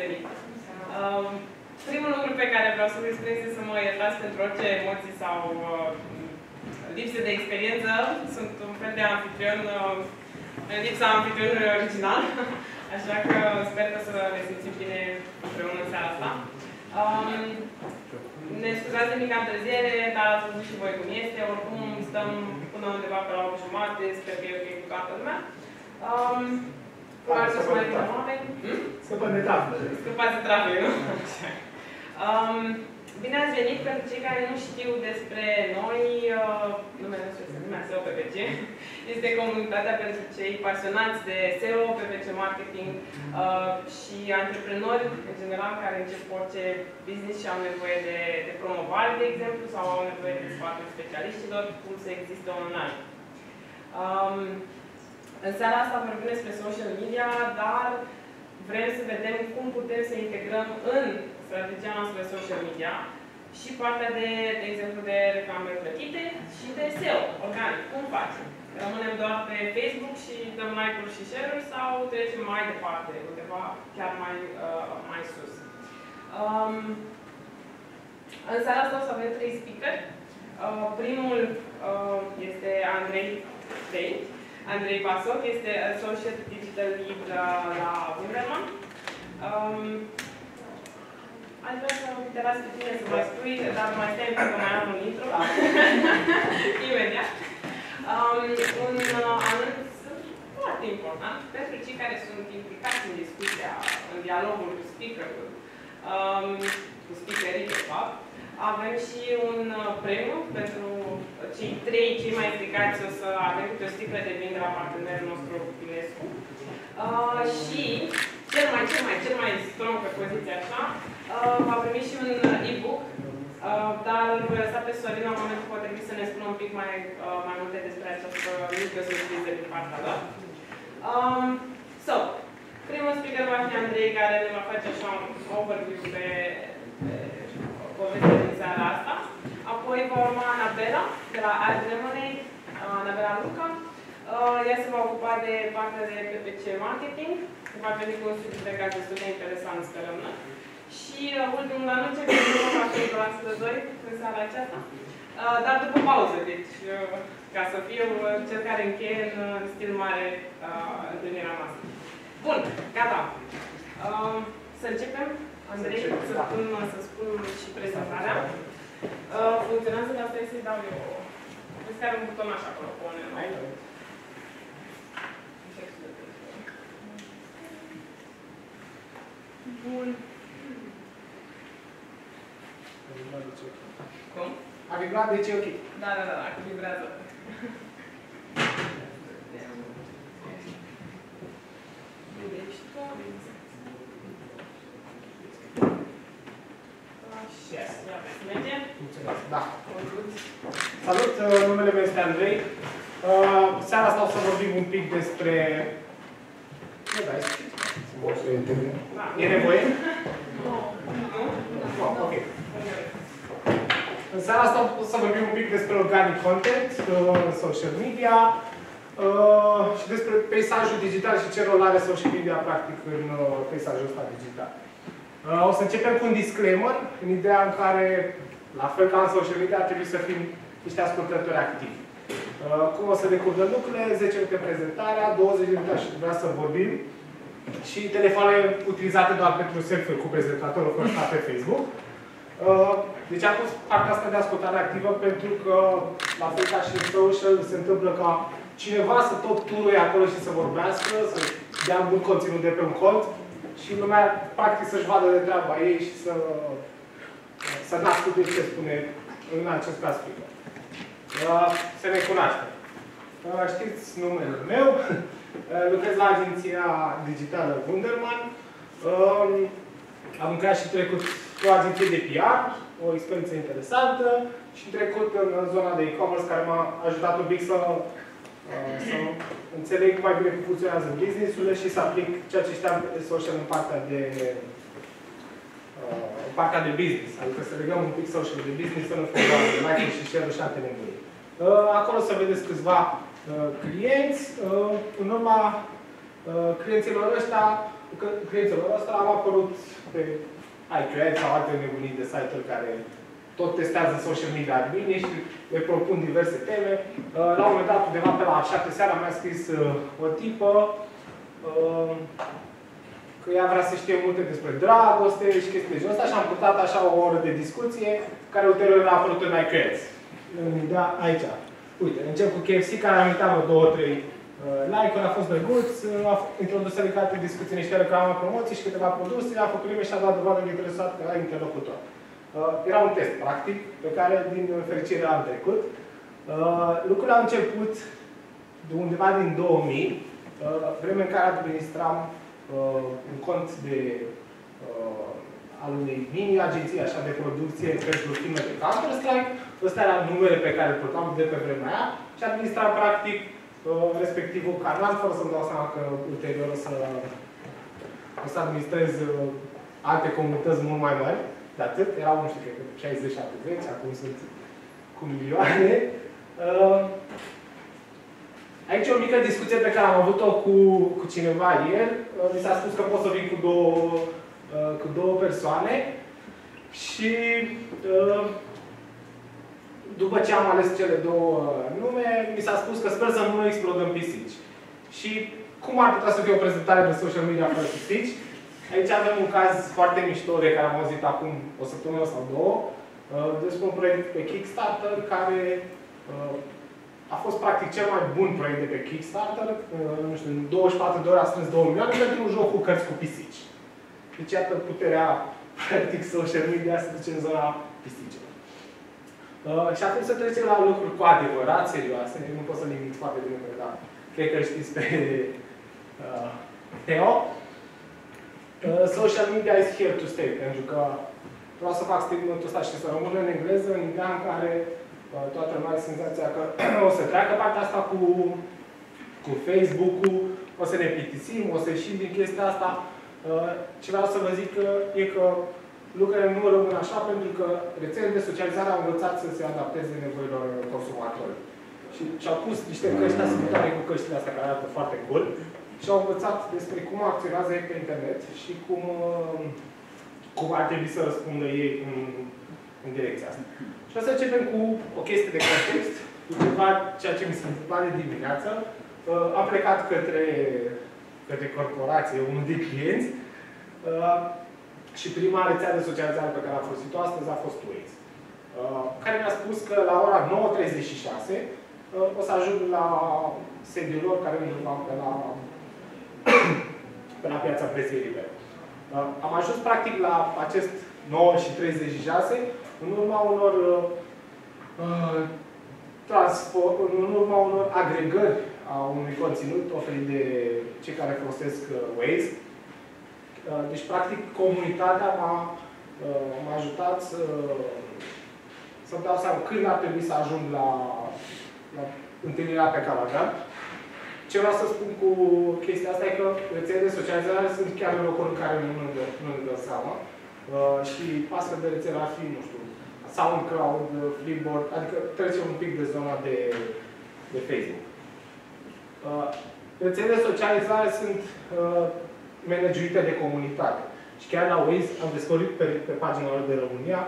venit! Primul lucru pe care vreau să-l exprim este să mă iertați pentru orice emoții sau lipsă de experiență. Sunt un fel de anfitrion, în lipsa anfitrionului original, așa că sper că să ne simțim bine împreună în seara asta. Ne scuzați de mica întârziere, dar ați văzut și voi cum este. Oricum stăm până undeva pe la 8:30, sper că e ok cu toată lumea. Probabil să mai vină oameni. Scăpăm de trafic. Scăpați de trafic, nu? Bine ați venit pentru cei care nu știu despre noi. Numele nostru este numea SEO PPC. Este comunitatea pentru cei pasionați de SEO, PPC marketing și antreprenori, în general, care încep orice business și au nevoie de promovare, de exemplu, sau au nevoie de sfaturi specialiștilor, cum să existe online. În seara asta vorbim despre social media, dar vrem să vedem cum putem să integrăm în strategia noastră de social media și partea de exemplu, de reclame plătite și de SEO, organic. Cum facem? Rămânem doar pe Facebook și dăm like-uri și share-uri sau trecem mai departe, undeva chiar mai sus? În seara asta o să avem 3 speakeri. Primul este Andrei Basoc, este Associate Digital Lead la Wunderman. Aș vrea să te las pe tine să mai spui, dar mai stai pentru că mai am un intro. Imediat. Un anunț foarte important pentru cei care sunt implicați în discuția, în dialogul cu speakerul, cu speakerii, de fapt. Avem și un premiu pentru cei cei mai implicați. O să avem câte o sticlă de vin de la partenerul nostru Pinescu. Și cel mai strong pe poziția așa, va primi și un e-book, dar îl voi lăsa pe Sorin la momentul potrivit să ne spună un pic mai multe despre această mică surpriză din partea lor. Primul speaker va fi Andrei, care ne va face așa un overview pe povestea din seara asta. Apoi va urma Anabela, de la Add Lemonade, Anabela Luca. Ea se va ocupa de partea de PPC marketing. Va veni cu un studiu de caz destul de interesant, sperăm noi. Și ultimul la nu începe să va fi la 2 în seara aceasta. Dar după pauză, deci ca să fiu cel care încheie în stil mare întâlnirea noastră. Bun, gata. Să începem. Andrei, să spun și prezentarea. Funcționează, dar trebuie să-i dau eu. Vezi că are un butonaș acolo, pune mai. Bun. Cum? A vibrat, deci e ok. Da, dacă vibrează. Da. Salut, numele meu este Andrei. Seara asta o să vorbim un pic despre... E nevoie? Ok. În seara asta o să vorbim un pic despre organic content, social media și despre peisajul digital și ce rol are social media practic în peisajul ăsta digital. O să începem cu un disclaimer, în ideea în care, la fel ca în social media, ar trebui să fim niște ascultători activi. Cum o să decurgă lucrurile, 10 minute prezentarea, 20 de minute aș vrea să vorbim și telefoane utilizate doar pentru selfie cu prezentatorul constat pe Facebook. Deci am pus partea asta de ascultare activă pentru că, la fel ca și în social, se întâmplă ca cineva să tot turuie acolo și să vorbească, să dea mult conținut de pe un cont și lumea, practic, să-și vadă de treaba ei și să n-asculte ce spune în acest caz speaker. Să ne cunoaștem. Știți numele meu. Lucrez la agenția digitală Wunderman. Am lucrat și trecut cu o agenție de PR, o experiență interesantă, și trecut în zona de e-commerce, care m-a ajutat un pic să înțeleg mai bine cum funcționează business-urile și să aplic ceea ce știam pe social în partea de business. Adică să legăm un pic social de business, să nu fie doar de like și share și alte nebuni. Acolo să vedeți câțiva clienți. În urma clienților ăștia clienților ăsta am apărut pe iQuad sau alte nebunii de site-uri care tot testează social media bine și le propun diverse teme. La un moment dat, undeva pe la 7 seara, mi-a scris o tipă că ea vrea să știe multe despre dragoste și chestii de genul ăsta și am purtat așa o oră de discuție care ulterior a apărut în iQuad. Da, aici. Uite, încep cu KFC, care am uitat vreo 2-3 like-uri, a fost drăguț, a introdus delicate discuții în niște reclame, promoții și câteva produse, a făcut prime și a dat dovadă de interesat că era interlocutor. Era un test, practic, pe care, din fericire, am trecut. Lucrurile au început de undeva din 2000, vreme în care administram un cont de al unei mini-agenții așa de producție pentru filme de Counter-Strike. Ăsta era numele pe care îl purtam de pe vremea aia și administram, practic, respectivul canal, fără să-mi dau seama că ulterior o să administrez alte comunități mult mai mari. De atât, erau, nu știu, cred că 60-70, acum sunt cu milioane. Aici e o mică discuție pe care am avut-o cu cineva ieri. Mi s-a spus că pot să vin cu două persoane și după ce am ales cele două nume, mi s-a spus că sper să nu explodăm pisici. Și cum ar putea să fie o prezentare de social media fără pisici? Aici avem un caz foarte mișto de care am auzit acum o săptămână sau două, despre un proiect pe Kickstarter care a fost practic cel mai bun proiect de pe Kickstarter. Nu știu, în 24 de ore a strâns 2 milioane pentru un joc cu cărți cu pisici. Deci iată puterea, practic, social media se duce în zona pisicilor. Și acum să trecem la lucruri cu adevărat serioase. Nu pot să limit foarte bine, dar cred că știți pe Teo. Social media is here to stay, pentru că vreau să fac statement-ul ăsta și să rămână în engleză, în ideea în care toată lumea are senzația că o să treacă partea asta cu Facebook-ul, o să ne plictisim, o să ieșim din chestia asta. Ce vreau să vă zic e că lucrurile nu rămân așa, pentru că rețelele de socializare au învățat să se adapteze nevoilor consumatorilor. Și au pus niște căști asemănătoare cu căștile astea care arată foarte cool și au învățat despre cum acționează ei pe internet și cum ar trebui să răspundă ei în direcția asta. Și o să începem cu o chestie de context, cu ceva, ceea ce mi s-a întâmplat de dimineață. Am plecat către corporație, unul de clienți, și prima rețea de socializare pe care am folosit-o astăzi a fost Waze, care mi-a spus că la ora 9:36 o să ajung la sediul lor, care undeva pe la piața Preței Libere. Am ajuns practic la acest 9:36 în urma unor în urma unor agregări a unui conținut oferit de cei care folosesc Waze. Deci, practic, comunitatea m-a ajutat să-mi dau seama când ar trebui să ajung la întâlnirea pe care o aveam. Ce vreau să spun cu chestia asta e că rețelele de socializare sunt chiar în locuri în care nu-mi dă seama. Și astfel de rețele ar fi, nu știu, SoundCloud, Flipboard, adică trecem un pic de zona de Facebook. Rețelele de socializare sunt managerite de comunitate. Și chiar la Waze am descoperit pe pagina lor de România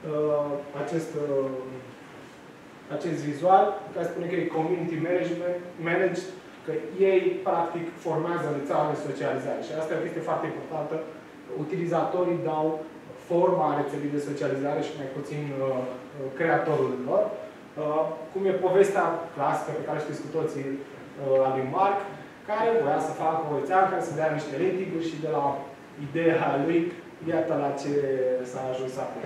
acest vizual care spune că e community managed, că ei practic formează rețeaua de socializare. Și asta e o chestie foarte importantă. Utilizatorii dau forma rețelei de socializare și mai puțin creatorul lor. Cum e povestea clasică pe care știți cu toții a lui Mark, care voia să facă o rețea care să dea niște ratinguri și de la ideea lui, iată la ce s-a ajuns acum.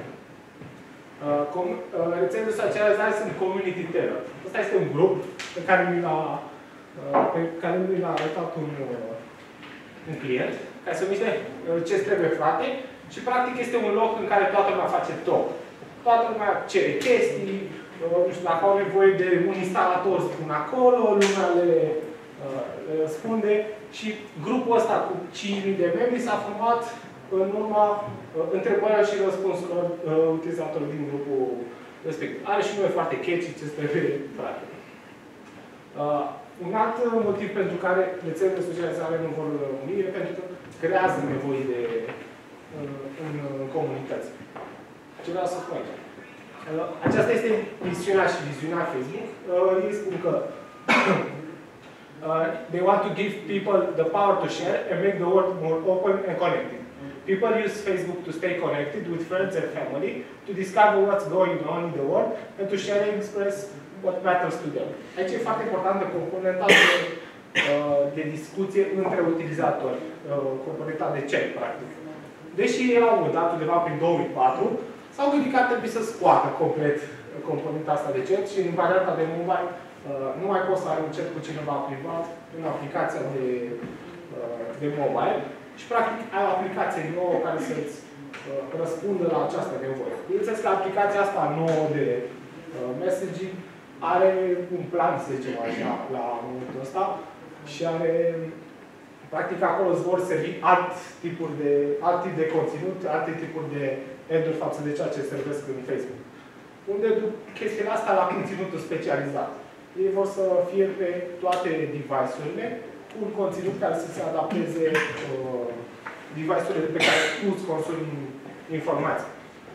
Rețelele de socializare sunt community terror. Asta este un grup pe care mi l-a arătat un client, care se numește Ce-ți trebuie, frate? Și practic este un loc în care toată lumea face top. Toată lumea cere chestii, nu știu, dacă au nevoie de un instalator, spun acolo, lumea le răspunde și grupul ăsta cu 5.000 de membri s-a format în urma întrebărilor și răspunsurilor utilizatorilor din grupul respectiv. Are și nume foarte catchy, ce trebuie, frate. Un alt motiv pentru care rețelele de socializare nu vor rămâni e pentru că creează nevoi în comunități. Ce vreau să spun aici? Aceasta este misiunea și viziunea Facebook. Ei spun că they want to give people the power to share and make the world more open and connected. People use Facebook to stay connected with friends and family, to discover what's going on in the world, and to share and express what matters to them. Aici e foarte importantă componenta de discuție între utilizatori, componenta de chat, practic. Deși ei au dat undeva prin 2004, s-au gândit că ar trebui să scoată complet componenta asta de chat și în varianta de mobile nu mai poți să ai un chat cu cineva privat în aplicația de mobile și practic ai o aplicație nouă care să-ți răspundă la această nevoie. Bineînțeles că aplicația asta nouă de messaging are un plan, să zicem așa, la momentul ăsta și are, practic acolo îți vor servi alt tip de conținut, alte tipuri de ad-uri față de ceea ce servesc în Facebook. Unde duc chestiile astea la conținutul specializat. Ei vor să fie pe toate device-urile cu un conținut care să se adapteze device-urile pe care tu îți consumi informații.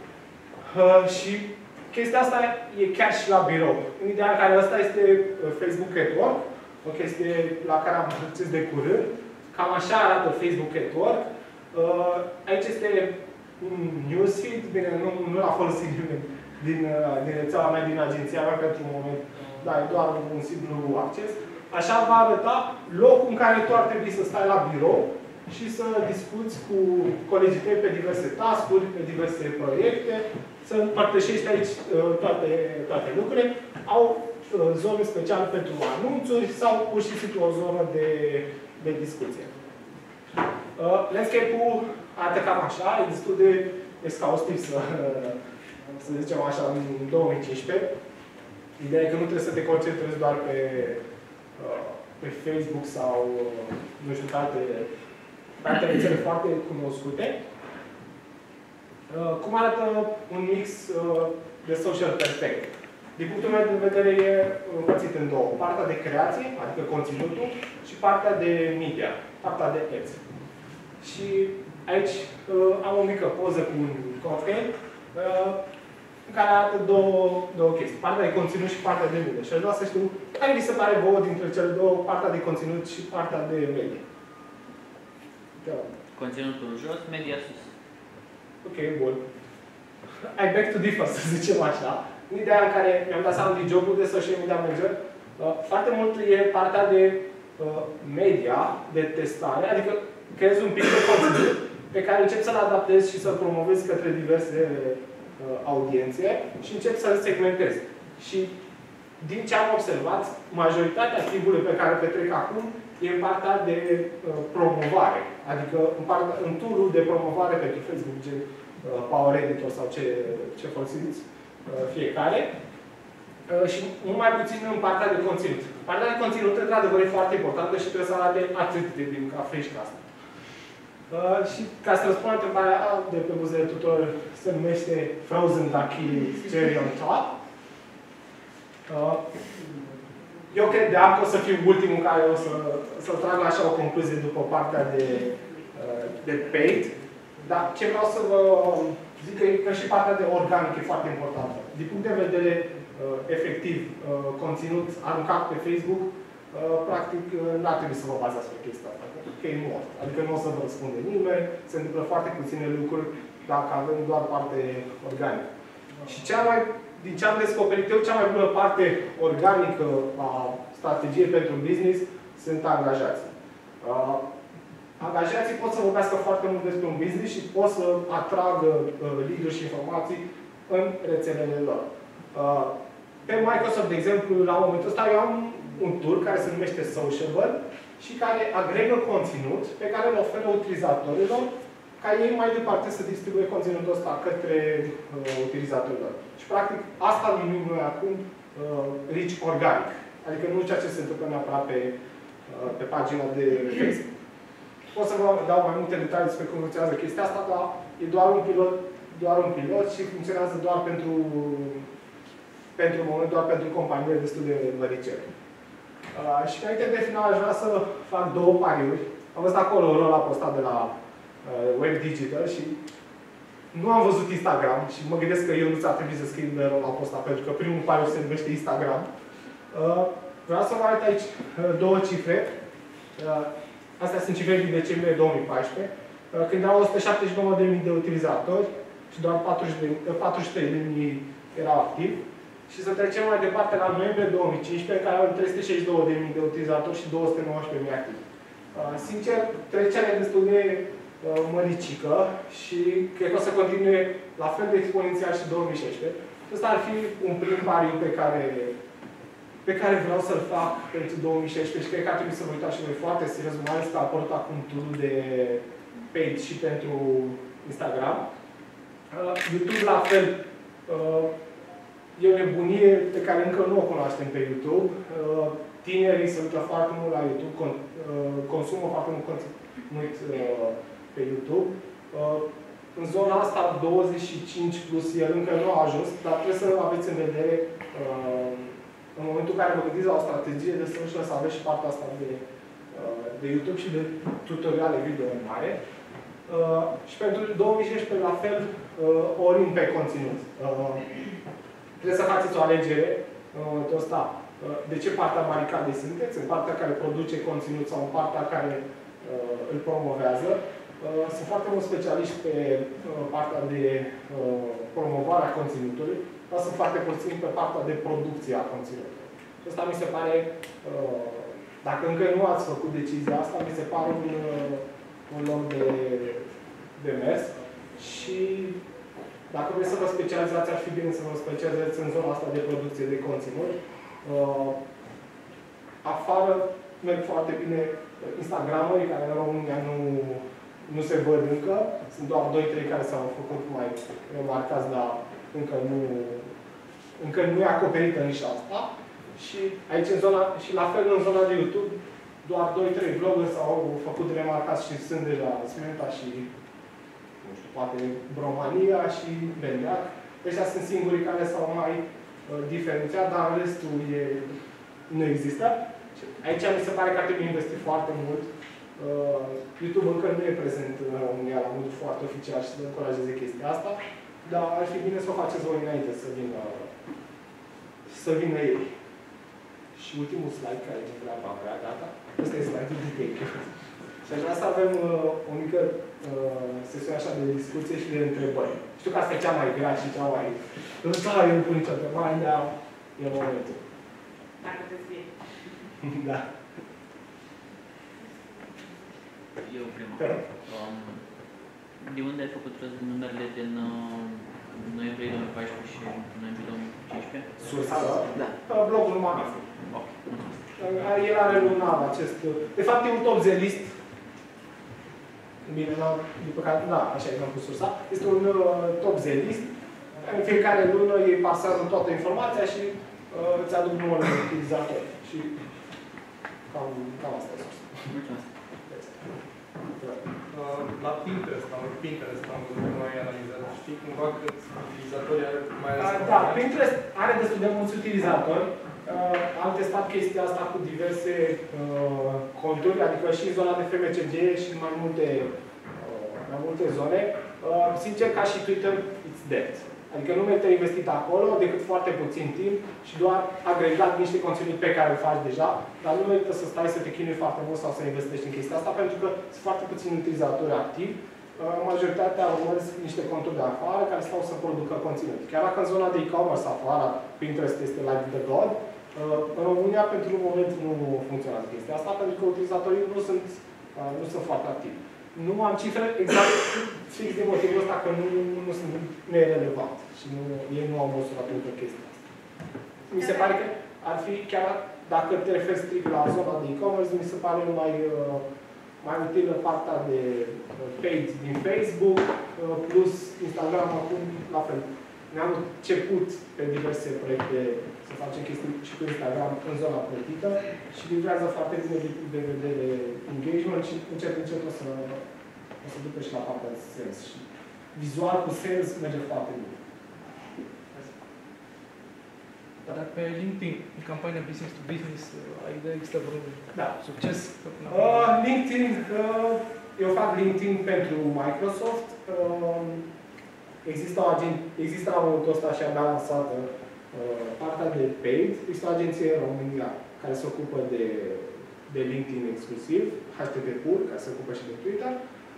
Și chestia asta e chiar și la birou. În ideea în care ăsta este Facebook at Work, o chestie la care am acces de curând. Cam așa arată Facebook at Work. Aici este un newsfeed, bine, nu l-a folosit nimeni din rețeaua mea, din agenția mea pentru un moment, dar e doar un simplu acces. Așa va arăta locul în care tu ar trebui să stai la birou și să discuți cu colegii tăi pe diverse task-uri, pe diverse proiecte, să împărtășești aici toate lucrurile. Au zone speciale pentru anunțuri sau pur și simplu o zonă de discuție. Landscape-ul arată cam așa, e destul de exhaustiv să zicem așa, în 2015. Ideea e că nu trebuie să te concentrezi doar pe Facebook sau, nu știu, alte rețele foarte cunoscute. Cum arată un mix de social perfect? Din punctul meu de vedere e împărțit în două. Partea de creație, adică conținutul, și partea de media, partea de ads. Și aici am o mică poză cu un cocktail în care arată două chestii. Partea de conținut și partea de media. Și aș vrea să știu care vi se pare vouă dintre cele două, partea de conținut și partea de media. Da. Conținutul jos, media sus. Ok, bun. I beg to differ, să zicem așa. În ideea în care mi-am dat seama din jobul de social media manager, foarte mult e partea de media, de testare, adică creezi un pic de conținut pe care începi să-l adaptezi și să-l promovezi către diverse audiențe și începi să-l segmentezi. Și din ce am observat, majoritatea timpurilor pe care le petrec acum e în partea de promovare. Adică în tool-ul de promovare pentru Facebook, gen Power Editor sau ce folosiți fiecare. Și mult mai puțin în partea de conținut. Partea de conținut, într-adevăr, e foarte importantă și trebuie să arate atât de bine ca fresh ca asta. Și ca să răspund la întrebarea de pe buzele tuturor, se numește Frozen Ducky Cherry on Top. Eu credeam că o să fiu ultimul care o să trag așa o concluzie după partea de paid. Dar ce vreau să vă zic că și partea de organic e foarte importantă. Din punct de vedere efectiv, conținut aruncat pe Facebook, practic n-ar trebui să vă bazați pe chestia asta. Că e mort. Adică nu o să vă răspunde nimeni, se întâmplă foarte puține lucruri dacă avem doar parte organică. Și din ce am descoperit eu, cea mai bună parte organică a strategiei pentru business sunt angajații. Angajații pot să vorbească foarte mult despre un business și pot să atragă lead-uri și informații în rețelele lor. Pe Microsoft, de exemplu, la momentul ăsta, eu am un tool care se numește Sociable și care agregă conținut pe care îl oferă utilizatorilor ca ei mai departe să distribuie conținutul ăsta către utilizatorilor. Și, practic, asta numim noi acum reach organic. Adică nu ceea ce se întâmplă neapărat pe pagina de Facebook. Pot să vă dau mai multe detalii despre cum funcționează chestia asta, dar e doar un pilot și funcționează doar pentru moment, doar pentru companiile destul de măricele. Și înainte de final, aș vrea să fac două pariuri am văzut acolo roll-up postat de la Web Digital și nu am văzut Instagram și mă gândesc că eu nu ți-ar trebui să scriu de roll-up postat, pentru că primul pariu se numește Instagram. Vreau să vă arăt aici două cifre. Astea sunt cifre din decembrie 2014, când erau 179.000 de utilizatori și doar 43.000 erau activi. Și să trecem mai departe la noiembrie 2015, care au 362.000 de utilizatori și 219.000 activi. Sincer, trecerea e destul de măricică și cred că o să continue la fel de exponențial și 2016. Ăsta ar fi un prim pariu pe care vreau să-l fac pentru 2016 și cred că ar trebui să vă uitați și voi foarte serios, mai ales că a apărut acum tool de paid și pentru Instagram. YouTube la fel. E o nebunie pe care încă nu o cunoaștem pe YouTube. Tinerii se uită foarte mult la YouTube, consumă foarte mult conținut pe YouTube. În zona asta, 25 plus, el încă nu a ajuns, dar trebuie să aveți în vedere, în momentul în care vă gândiți la o strategie de social, să aveți și partea asta de YouTube și de tutoriale video mare. Și pentru 2016, la fel, orim pe conținut. Trebuie să faceți o alegere în momentul ăsta. De ce partea baricadei sunteți? În partea care produce conținut sau în partea care îl promovează? Sunt foarte mulți specialiști pe partea de promovare a conținutului, dar sunt foarte puțini pe partea de producție a conținutului. Și asta mi se pare, dacă încă nu ați făcut decizia asta, mi se pare un loc de mers. Și dacă vreți să vă specializați, ar fi bine să vă specializați în zona asta de producție de conținut. Afară merg foarte bine Instagram-uri, care în România nu se văd încă. Sunt doar 2-3 care s-au făcut mai remarcați, dar încă nu e acoperită nici asta. Și aici, și la fel în zona de YouTube, doar 2-3 vloggeri s-au făcut remarcați și sunt deja Smenta și nu știu, poate Bromania și Bendeac. Ăștia sunt singurii care s-au mai diferențiat, dar restul nu există. Aici mi se pare că ar trebui investit foarte mult. YouTube încă nu e prezent în România la modul foarte oficial și să încurajeze chestia asta, dar ar fi bine să o faceți voi înainte să vină ei. Și ultimul slide care e vrea gata. Ăsta e slide-ul de take. Și aș vrea să avem o mică sesiune așa de discuție și de întrebări. Știu că asta e cea mai grea și cea mai... eu nu pun nicio întrebare, dar e momentul. Dacă te fie. Da. Eu prima. De unde ai făcut numerele din noiembrie 2014 și noiembrie 2015? Sursa, da? Blogul Manif. Ok, mulțumesc. El are lunar acest... De fapt, e un top zelist. Bine, după care... Da, așa e, n-am pus sursa. Este un top zelist. În fiecare lună ei pasează toată informația și îți aduc numărul de utilizatori. Și cam asta e sursa. Mulțumesc. La Pinterest am văzut noi analizat. Știi cumva câți utilizatori are, mai ales? Da, Pinterest are destul de mulți utilizatori. Am testat chestia asta cu diverse conturi, adică și în zona de FMCG și în mai multe zone. Sincer, ca și Twitter, it's dead. Adică nu merită investit acolo decât foarte puțin timp și doar agregat niște conținut pe care îl faci deja, dar nu merită să stai să te chinui foarte mult sau să investești în chestia asta, pentru că sunt foarte puțini utilizatori activi. Majoritatea urmăresc niște conturi de afară care stau să producă conținut. Chiar dacă în zona de e-commerce afară, Pinterest este like the god, în România pentru un moment nu funcționează chestia asta, pentru că utilizatorii nu sunt foarte activi. Nu am cifre exact fix de motivul ăsta că nu e relevant și ei nu au măsurat încă chestia asta. Mi se pare că ar fi chiar, dacă te referi strict la zona de e-commerce, mi se pare mai utilă partea de paid din Facebook, plus Instagram acum, la fel. Ne-am început pe diverse proiecte să facem chestii și cu Instagram în zona plătită și livrează foarte bine din punct de vedere engagement și încet o să ducă și la partea de sales. Și vizual cu sales merge foarte bine. Dar pe LinkedIn, în campania business to business, există vreun succes? LinkedIn, eu fac LinkedIn pentru Microsoft. Există la momentul ăsta și abia lansată partea de paid. Există o agenție în România care se ocupă de LinkedIn exclusiv, HTTP Pur, care se ocupă și de Twitter.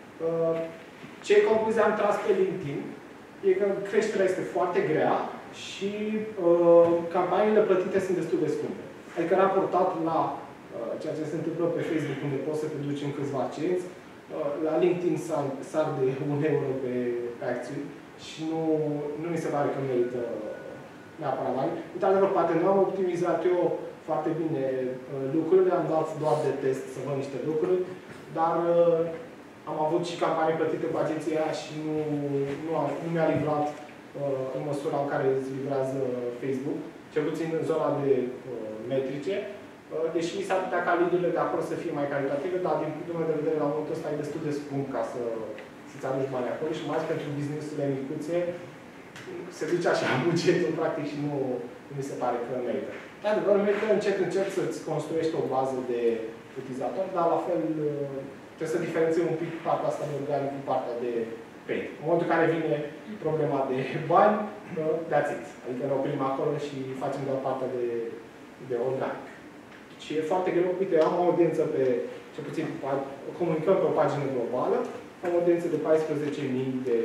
Ce concluzie am tras pe LinkedIn e că creșterea este foarte grea și campaniile plătite sunt destul de scumpe. Adică raportat la ceea ce se întâmplă pe Facebook, unde poți să te duci în câțiva cenți, la LinkedIn sar de 1 euro pe acțiuni și nu mi se pare că merită neapărat bani. Într-adevăr, poate nu am optimizat eu foarte bine lucrurile, am dat doar de test să văd niște lucruri, dar am avut și campanii plătite cu agenția și nu mi-a livrat în măsura în care îți livrează Facebook, cel puțin în zona de metrice, deși s-ar putea ca lead-urile de acolo să fie mai calitative, dar din punctul meu de vedere, la momentul ăsta e destul de scump ca să-ți aduci bani acolo și mai ales pentru business-urile micuțe, se duce așa bugetul, practic, și nu mi se pare că merită. Dar, merită încet să-ți construiești o bază de utilizatori, dar la fel trebuie să diferențiem un pic partea asta de organic cu partea de paid. În momentul în care vine problema de bani, that's it. Adică ne oprim acolo și facem doar partea de organic. Și e foarte greu. Uite, am o audiență pe, cel puțin, comunicăm pe o pagină globală, am o audiență de 14.000 de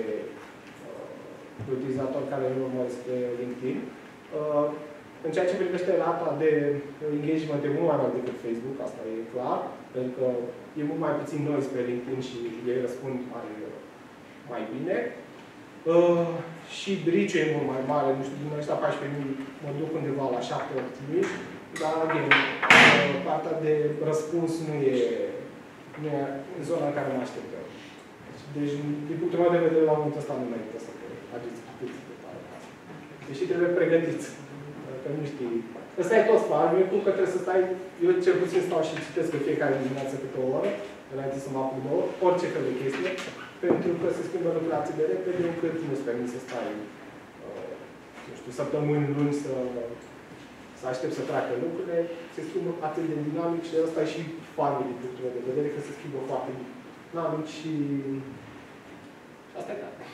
utilizatori care îl urmăresc pe LinkedIn. În ceea ce privește rata de engagement e mult mai mare decât Facebook, asta e clar, pentru că e mult mai puțin noise pe LinkedIn și ei răspund mai bine. Și reach-ul e mult mai mare, nu știu, din ăștia 14.000 mă duc undeva la 7-8.000, dar, again, partea de răspuns nu e în zona în care mă aștept eu. Deci, din punctul meu de vedere, la momentul ăsta nu merită să ageți atât de tare. Deși trebuie pregătiți. Că nu știi. Ăsta e tot sfat. Eu că trebuie să stai, eu cel puțin stau și citesc pe fiecare dimineață câte o oră, înainte să mă apuc de orice fel de chestie, pentru că se schimbă lucrurile atât de repede, încât nu-ți permis să stai, nu știu, săptămâni, luni, să aștept să treacă lucrurile, se schimbă atât de dinamic și ăsta e și fanul din punctul meu de vedere, că se schimbă foarte dinamic și asta e tare.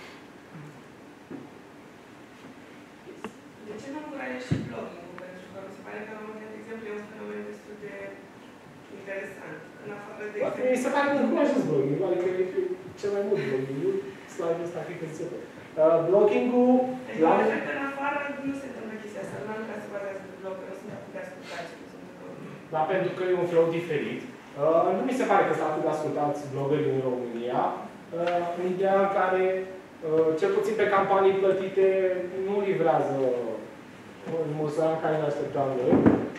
De ce nu încurajești și blogging-ul? Pentru că mi se pare că la multe, de exemplu, e un fenomen destul de interesant. În afară de exemplu... Mi se pare că încurajez blogging-ul, adică e cel mai mult blogging-ul, slide-ul ăsta, cred că se vede. Blogging-ul... Cred că în afară nu se întâmplă chestia asta, nu ca să bazează pe blog, că nu sunt atât de ascultați cum sunt blogul. Dar pentru că e un flow diferit, nu mi se pare că sunt atât de ascultați bloggerii în România, în ideea în care, cel puțin pe campanii plătite, nu livrează în măsura în care ne așteptam noi.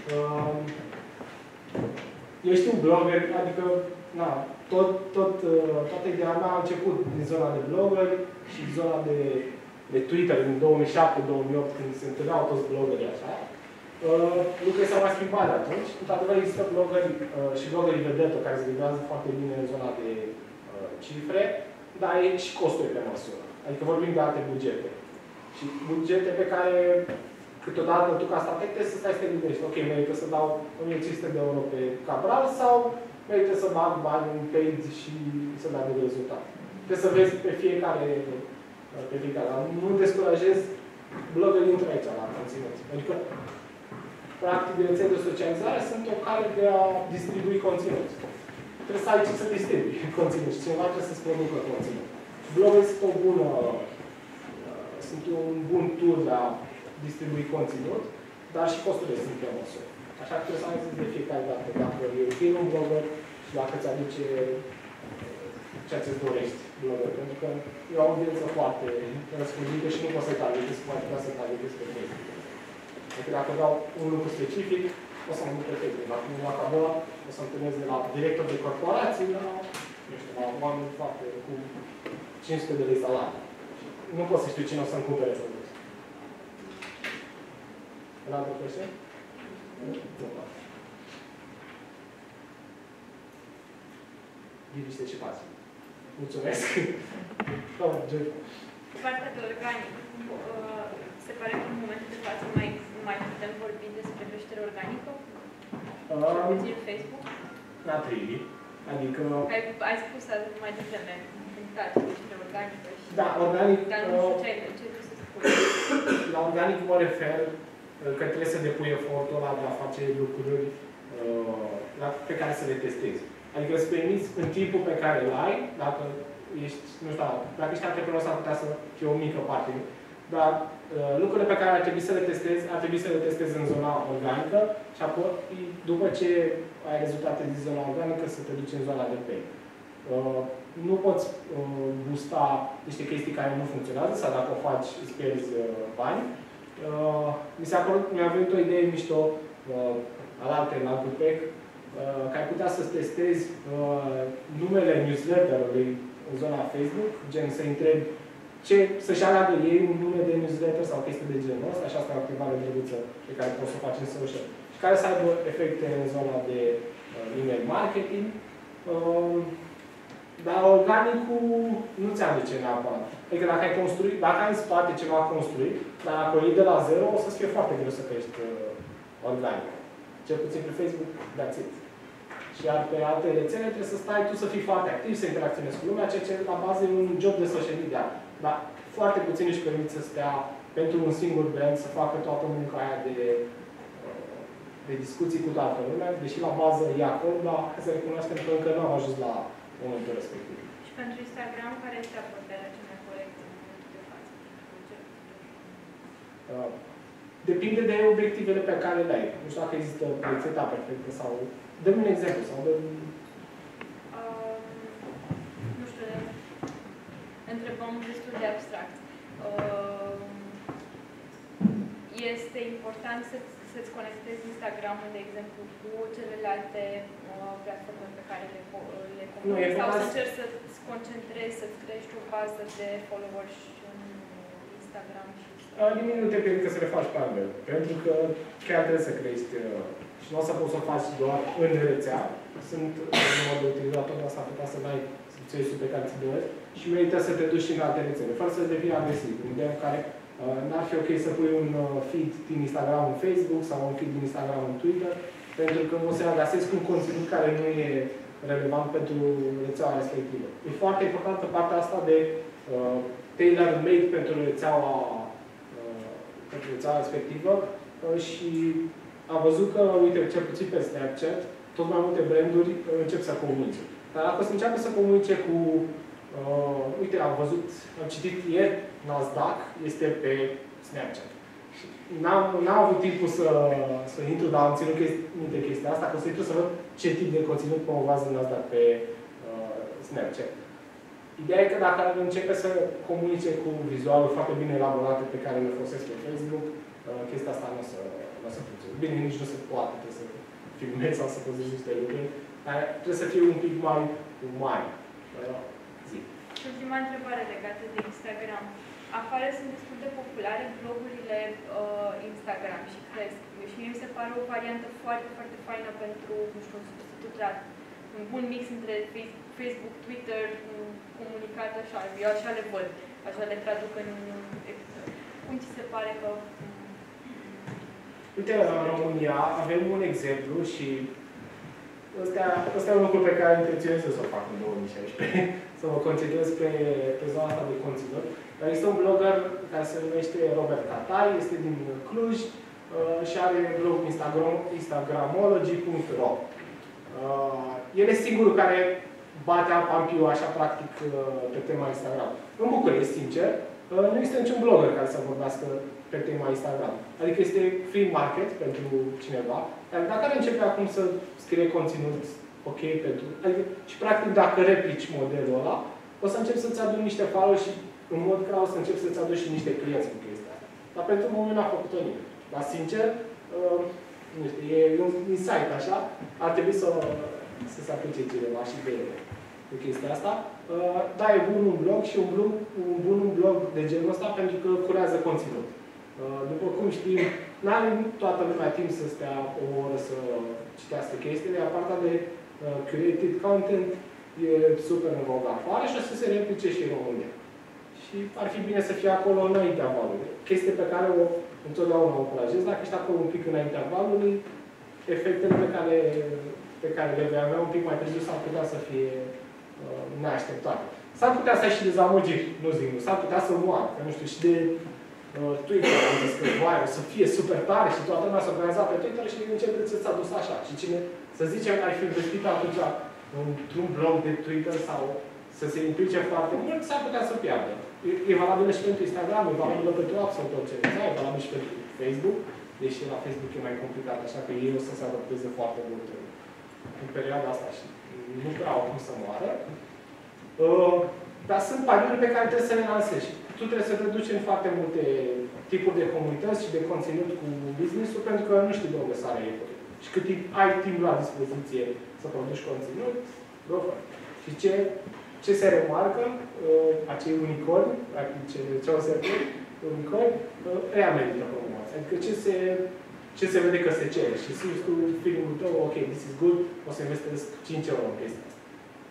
Eu știu bloggeri, adică, na, toată ideea mea a început din zona de bloggeri și zona de Twitter în 2007-2008, când se întâlneau toți bloggerii așa. Lucrurile s-au mai schimbat de atunci. Într-adevăr, există bloggeri și bloggerii vedetă care se livrează foarte bine în zona de cifre, dar e și costuri pe măsură. Adică vorbim de alte bugete. Și bugete pe care câteodată tu ca statek trebuie să stai să te gândești. Ok, merită să dau 1500 de euro pe Cabral sau merită să bag bani în paid și să dau de rezultat. Trebuie să vezi pe fiecare. Nu descurajez bloggerii intră aici la conținut. Adică, practic, rețele de socializare sunt o cale de a distribui conținut. Trebuie să ai ce să distribui conținut și cineva trebuie să-ți producă conținut. Bloggerii sunt un bun tool de a distribui conținut, dar și costurile sunt pe măsură. Așa că trebuie să analizezi de fiecare dată dacă e ok un blogger și dacă îți aduce ceea ce-ți dorești blogger. Pentru că e o audiență foarte răspândită și nu poți să-i targetezi, poate vrea să-i targetezi pe Facebook. Adică dacă dau un lucru specific, o să mă duc pe Facebook. Dacă nu la Cabela, o să întâlnesc de la director de corporații la, nu știu, la oameni foarte cu 500 de lei salariu. Nu pot să știu cine o să-mi cumpere produs. În altă question? Nu. Liniște și pace. Mulțumesc! Partea de organic. Se pare că în momentul de față mai putem vorbi despre creștere organică? Cel puțin Facebook? La trei. Adică... Ai spus mai devreme, creștere organică și... Da, organic... Dar nu știu ce vrei să spui. La organic mă refer că trebuie să depui efortul ăla de a face lucruri pe care să le testezi. Adică îți permiți în timpul pe care îl ai, dacă ești, nu știu, dacă ești antreprenor s-ar putea să fie o mică parte, dar lucrurile pe care ar trebui să le testezi în zona organică și apoi, după ce ai rezultate din zona organică, să te duci în zona de pay. Nu poți boosta niște chestii care nu funcționează sau dacă o faci îți pierzi bani. Mi-a venit o idee mișto în altul PEC, că ai putea să testezi numele newsletter-ului în zona Facebook, gen să-i întrebi să-și aleagă ei un nume de newsletter sau chestii de genul ăsta, și asta e o activare drăguță pe care poți să o faci în social. Și care să aibă efecte în zona de email marketing. Dar organicul nu ți-aduce neapărat. Adică dacă ai construit, dacă ai în spate ceva construit, dar dacă o iei de la zero, o să-ți fie foarte greu să crești organic. Cel puțin pe Facebook, that's it. Și iar pe alte rețele trebuie să stai tu să fii foarte activ, să interacționezi cu lumea, ceea ce la bază e un job de social media. Dar foarte puțin își permit să stea pentru un singur brand, să facă toată munca aia de discuții cu toată lumea, deși la bază e acolo, dar să recunoaștem că încă nu am ajuns la momentul respectiv. Și pentru Instagram, care este abordarea cea mai corectă în momentul de față? Depinde de obiectivele pe care le ai. Nu știu dacă există rețeta perfectă sau... Dă-mi un exemplu sau dă-mi... Nu știu, întrebăm destul de abstract. Este important să-ți conectezi Instagram-ul, de exemplu, cu celelalte platforme pe care le comunici, sau să încerci să-ți concentrezi, să-ți crești o bază de followers în Instagram și... Nimic nu te împiedică să le faci paralel, pentru că chiar trebuie să crești și nu o să poți să faci doar în rețea. Sunt număr de utilizatori, asta ar putea să dai succesul pe care ți-l dorești și merită să te duci și în alte rețele, fără să devii agresiv. În ideea în care n-ar fi ok să pui un feed din Instagram în Facebook sau un feed din Instagram în Twitter, pentru că nu se agăsesc un conținut care nu e relevant pentru rețeaua respectivă. E foarte importantă partea asta de tailor-made pentru rețeaua respectivă și am văzut că, uite, cel puțin pe Snapchat, tot mai multe branduri încep să comunice. Dar dacă o să înceapă să comunice cu... uite, am citit ieri, Nasdaq este pe Snapchat. N-am avut timpul să intru, dar am ținut minte chestia asta, că o să intru să văd ce tip de conținut promovează Nasdaq pe Snapchat. Ideea e că dacă începe să comunice cu vizualuri foarte bine elaborate pe care le folosesc pe Facebook, chestia asta nu o să funcționeze. Bine, nici nu se poate, trebuie să filmezi sau să pozezi niște lucruri, dar trebuie să fie un pic mai uman. Și ultima întrebare legată de Instagram. Afară sunt destul de populare blogurile Instagram și cresc. Și mie mi se pare o variantă foarte, foarte faină pentru, nu știu, un substitut la un bun mix între Facebook, Twitter, comunicat așa. Eu așa le văd, așa le traduc în... Cum ți se pare că... Uite, în România avem un exemplu și ăsta e un lucru pe care intenționez să o fac în 2016, să mă concentrez pe zona asta de conținut. Dar există un blogger care se numește Robert Catai, este din Cluj și are blog instagramology.ro. El e singurul care bate apa în piu așa practic pe tema Instagram. În București, sincer, nu este niciun blogger care să vorbească pe tema Instagram. Adică este free market pentru cineva, dar dacă ar începe acum să scrie conținut ok pentru... Adică, și practic dacă replici modelul ăla, o să încep să-ți aduci niște follow și în mod clar o să încep să-ți aduci și niște clienți cu chestia asta. Dar pentru moment n-a făcut-o nimeni. Dar sincer, nu știu, e un insight așa, ar trebui să se aplice cineva și de chestia asta. Da, e bun un blog și un blog de genul ăsta pentru că curează conținut. După cum știm, n-are toată lumea timp să stea o oră să citească chestiile, iar partea de curated content e super în vogă afară și o să se replice și în România. Și Și ar fi bine să fie acolo înaintea valului. Chestie pe care întotdeauna o încurajez. Dacă ești acolo un pic înaintea valului, efectele pe care le vei avea un pic mai târziu s-ar putea să fie neașteptate. S-ar putea să ai și dezamăgiri, nu zic nu. S-ar putea să moară, că nu știu, și de Twitter am zis că o să fie super tare și toată lumea s-a organizat pe Twitter și începe să ți-a dus așa. Și cine, să zicem că ai fi investit atunci într-un blog de Twitter sau să se implice foarte mult, s-ar putea să piardă. E valabilă și pentru Instagram, e valabilă pentru absolut orice rețea, e valabilă și pentru Facebook, deși la Facebook e mai complicat, așa că ei o să se adapteze foarte mult în perioada asta și nu prea au cum să moară. Dar sunt pariuri pe care trebuie să le lansezi. Tu trebuie să te duci în foarte multe tipuri de comunități și de conținut cu business-ul, pentru că nu știi de unde sare ei. Și cât ai timp la dispoziție să produci conținut, go for it. Și ce se remarcă, acei unicorni, practic ce o să fie, unicorni, ea merită promovație. Adică ce se vede că se cere. Și simți tu feeling-ul tău, ok, this is good, o să investesc 5 euro în chestia asta.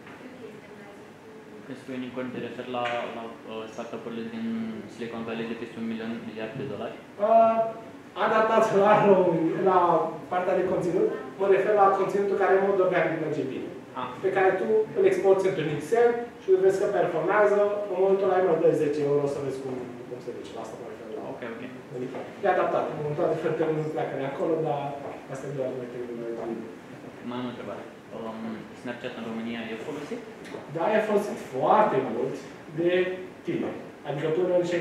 Când spui unicorn, te referi la startup-urile din Silicon Valley de peste $1 miliard? Adaptat la partea de conținut, mă refer la conținutul care în mod organic merge bine. Pe care tu îl exporți într-un Excel și îl vezi că performează, în momentul ăla ai mai dai 10 euro să vezi cum se duce. La asta mă refer la. Ok. E adaptat. În momentul ăla de fel nu pleacă de acolo, dar asta e doar mai termenul. Mai am o întrebare. Snapchat în România e folosit? Da, e folosit foarte mult de tineri. Adică până în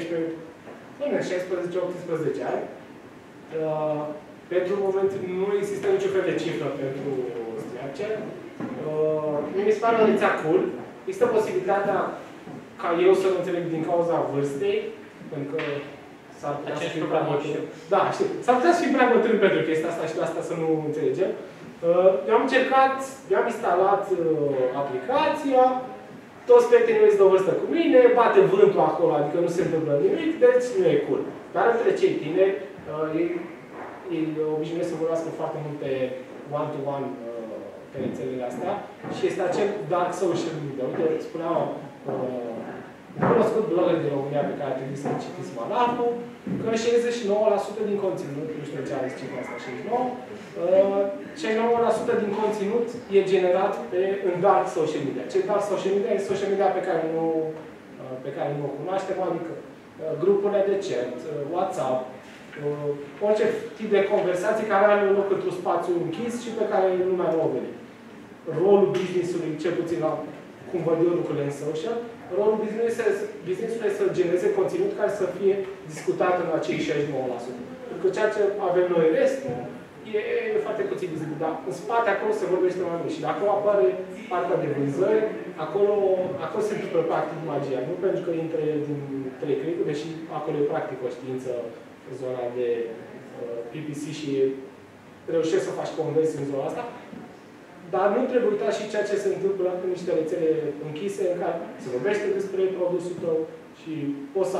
16-18 ani. Pentru moment nu există niciun fel de cifră pentru Snapchat. Mi se pare o rețea cool. Există posibilitatea ca eu să înțeleg din cauza vârstei, pentru că s-ar putea să fie prea bătrân. Da, știu. S-ar putea să fie prea bătrân pentru chestia asta și de asta să nu înțelegem. Eu am încercat, eu am instalat aplicația, toți prietenii mei sunt de vârstă cu mine, bate vântul acolo, adică nu se întâmplă nimic, deci nu e cool. Dar între cei tineri, ei obișnuiesc să vorbească foarte mult pe one-to-one pe rețelele astea și este acel dark social media. Uite, spuneam, un cunoscut blogger din România pe care trebuie să-l citiți Manaful, că 69% din conținut, nu știu ce are cifra asta, 69% din conținut e generat în dark social media. Ce dark social media e social media pe care nu o cunoaștem, adică grupurile de chat, WhatsApp, orice tip de conversații care are loc într-un spațiu închis și pe care lumea nu o vede. Rolul business-ului, cel puțin la cum văd eu lucrurile în social, rolul business-ului este să genereze conținut care să fie discutat în acei 69%. Pentru că ceea ce avem noi restul e foarte puțin vizibil, dar în spate acolo se vorbește mai mult. Și dacă apare partea de vânzări, acolo se întâmplă practic magia. Nu pentru că intră din teleclick, deși acolo e practic o știință în zona de PPC și reușești să faci conversii în zona asta. Dar nu trebuie uitat și ceea ce se întâmplă în niște rețele închise în care se vorbește despre produsul tău și poți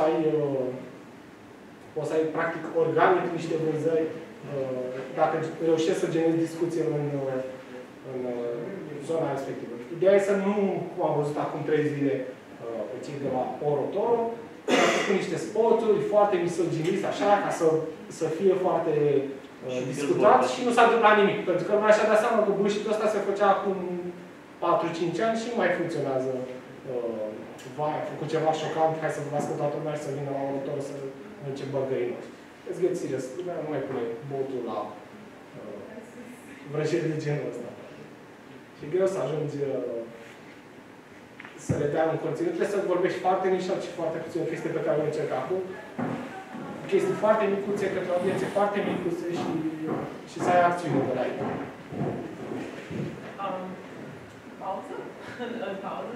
să ai practic organic niște vânzări dacă reușești să generezi discuție în zona respectivă. Ideea e să nu, cum am văzut acum 3 zile pe cei de la Orotoro, au făcut niște spoturi foarte misoginiste, așa, ca să fie foarte discutat și nu s-a întâmplat nimic. Pentru că lumea și-a dat seama că bullshit-ul ăsta se făcea acum 4-5 ani și nu mai funcționează. Vai, a făcut ceva șocant, hai să vorbească toată lumea și să vină la Orotoro să mănânce bărgării noștri. Let's get serious. Nu mai pune botul la vrăjiri de genul ăsta. Și e greu să ajungi să le dea un conținut. Trebuie să vorbești foarte nișat și foarte puțin o chestie pe care o încerc acum. Chestii foarte micuțe, către o audiențe foarte micuțe și să ai acțiune de la ei. Pauză? În pauză?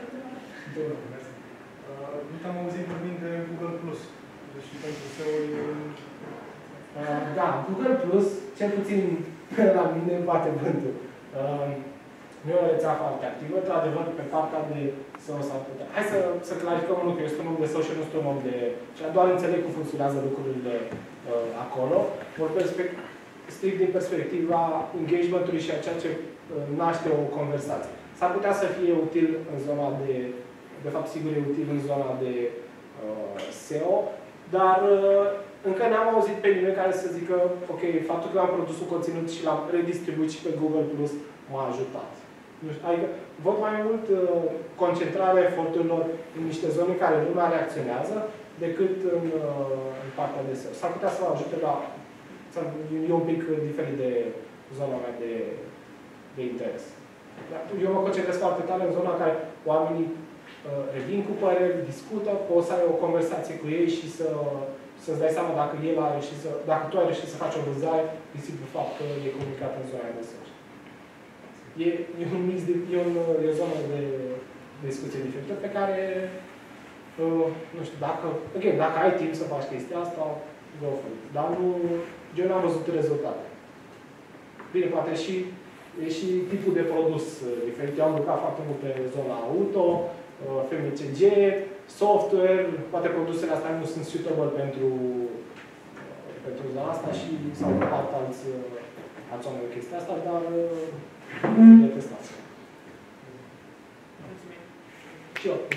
Nu te-am auzit vorbind de Google Plus. Deci pentru SEO-uri... Da, Google Plus, cel puțin la mine, bate vântul. Nu e o rețea foarte activă, într-adevăr, pe partea de SEO s-ar putea. Hai să clarificăm un lucru. Eu sunt un om de SEO și nu sunt un om de... Doar înțeleg cum funcționează lucrurile acolo. Vorbesc strict din perspectiva engagement-ului și a ceea ce naște o conversație. S-ar putea să fie util în zona de fapt, sigur, e util în zona de SEO, dar încă n-am auzit pe nimeni care să zică, ok, faptul că am produs un conținut și l-am redistribuit și pe Google Plus m-a ajutat. Nu știu, adică văd mai mult concentrarea eforturilor în niște zone în care lumea reacționează decât în partea de SEO. S-ar putea să vă ajute, dar e un pic diferit de zona mea de interes. Eu mă concentrez foarte tare în zona în care oamenii revin cu păreri, discută, poți să ai o conversație cu ei și să-ți dai seama dacă el a reușit dacă tu ai reușit să faci o vânzare, din simplu fapt că e comunicat în zona de search. E un mix e o zonă de discuție diferită pe care, nu știu, dacă ai timp să faci chestia asta, go for it. Dar eu n-am văzut rezultate. Bine, poate e și tipul de produs diferit. Eu am lucrat foarte mult pe zona auto, FMCG, software, poate produsele astea nu sunt suitable pentru zona asta și s-au ocupat alți oameni de chestia asta, dar le testați. Mulțumim. Și eu.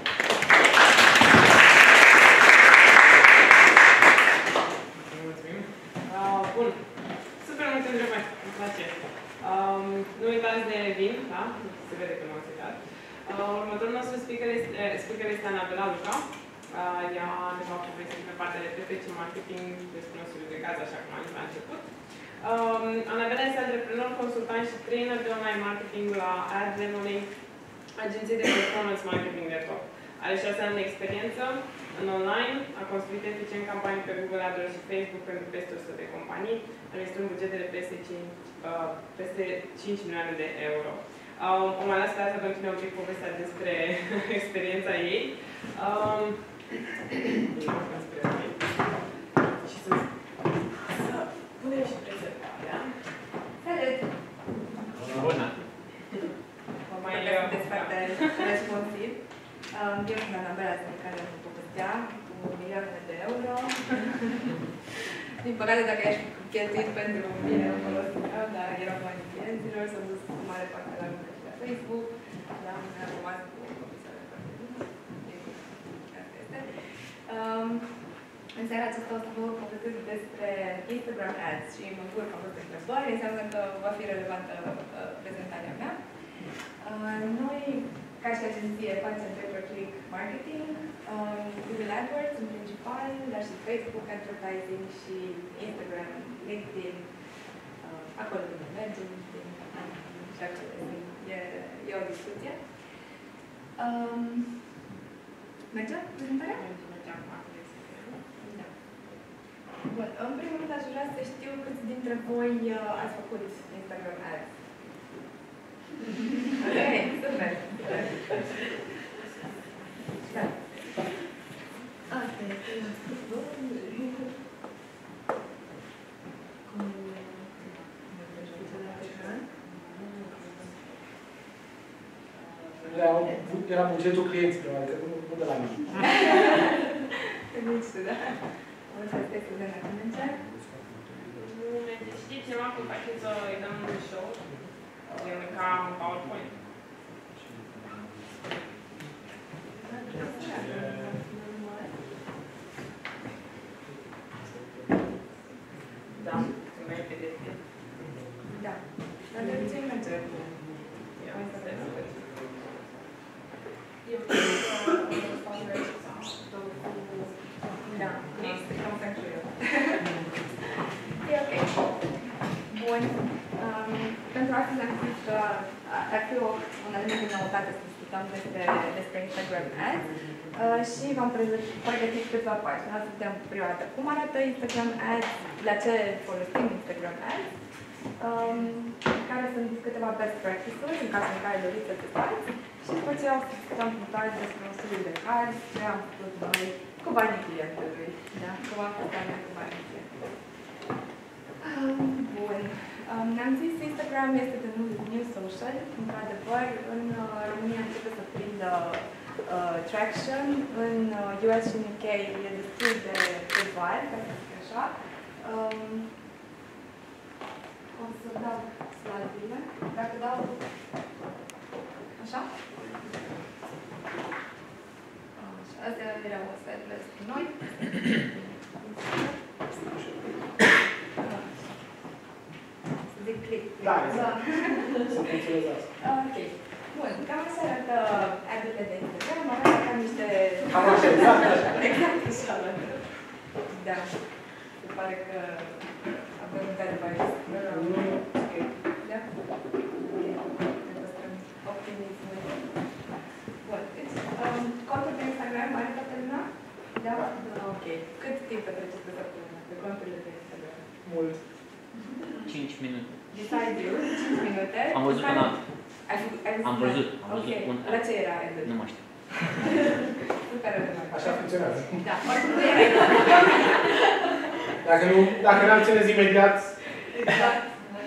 Mulțumim. Bun. Super multe întrebări. Îmi place. Nu uitați de vin, da? Se vede că nu ați uitat. Următorul nostru speaker este Anabela Luca. Ea, de fapt, este pe partea de PPC Marketing despre un studiu de caz, așa cum am zis la început. Anabela este antreprenor, consultant și trainer de online marketing la AdVenue, agenție de performance marketing de top. Are 6 ani de experiență în online, a construit eficient campanii pe Google AdWords și Facebook pentru peste 100 de companii, are un buget de peste 5 milioane de euro. O mai las pe asta pentru mine un pic povestea despre experiența ei. Și să punem și prezentarea. Salut! Bună! Sunteți foarte responsiv. Eu sunt Anabela, care vă povestea cu milioane de euro. Din păcate, dacă ești cheltuit pentru mine, o foloseam, dar erau banii clienților, s-au dus cu mare parte la muncă și la Facebook. Am rămas cu comisioane foarte mici. Asta este. În seara aceasta o să vă povestesc despre Instagram Ads și mă bucur că am fost întrebări, înseamnă că va fi relevantă prezentarea mea. Noi, ca și agenție, facem pay-per-click marketing, Google AdWords în principal, dar și Facebook advertising și Instagram, LinkedIn, acolo unde mergem și acolo e o discuție. Mergem prezentarea? Da. Bun, în primul rând aș vrea să știu câți dintre voi ați făcut Instagram Ads. Ok, super! Da. Asta este Era bugetul clienților, adică nu de la mine. Nici tu, da? O să stai să vedem cum merge. Știți ceva cum faceți să îi dăm un show? Ca un PowerPoint. Da, mai pe destin. Da. Dar de obicei merge. Ia, să vedem. Da, este cam pentru eu. E ok. Bun. Pentru astăzi am zis că ar fi un element de noutate să discutăm despre Instagram Ads și v-am pregătit câteva pași. Să vedem prima dată cum arată Instagram Ads, la ce folosim Instagram Ads, care sunt câteva best practices în cazul în care doriți să testați și după aceea o să discutăm punctual despre un studiu de caz, ce am făcut noi cu banii clientului. Da? Cum am făcut noi cu banii clientului. Bun. Ne-am zis Instagram este de new social. Într-adevăr, în România începe să prindă traction. În US și în UK e destul de val, ca să zic așa. O să dau slide-urile. Dacă dau așa? Așa. Astea erau slide-urile despre noi. Să zic click. Da, exact. Să funcționeze asta. Ok. Bun, cam așa arată ad-urile de Instagram. Arată cam niște... Cam așa, exact așa. Exact așa arată. Da. Se pare că avem un bad vibes. Ok. Da? Ne păstrăm optimismul. Bun, deci, contul de Instagram are toată lumea? Da? Ok. Cât timp petreceți pe săptămână pe conturile de Instagram? Mult. 5 minute. Decide you, 5 minute. Am văzut un alt. Am văzut un La ce era ad? Nu mă știu. Super relevant. Așa funcționează. Da, oricum nu era. Dacă nu acționez imediat, Exact.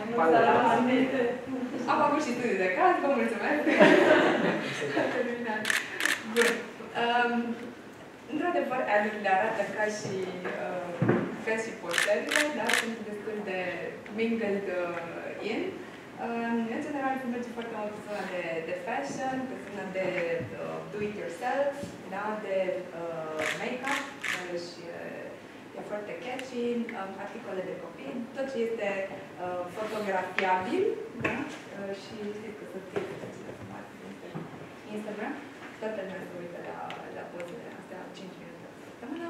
Am avut și studii de caz, vă mulțumesc. Terminat. Bun. Într-adevăr, ad-urile arată ca și posterile, da? Sunt destul de mingled in. În general, se merge foarte mult pe zona de fashion, pe zona de do-it-yourself, da? De make-up, care și e foarte catchy, articole de copii, tot ce este fotografiabil, da? Și știți că sunt titluri frumoase pe Instagram. Toată lumea se uită la pozele astea 5 minute pe săptămână.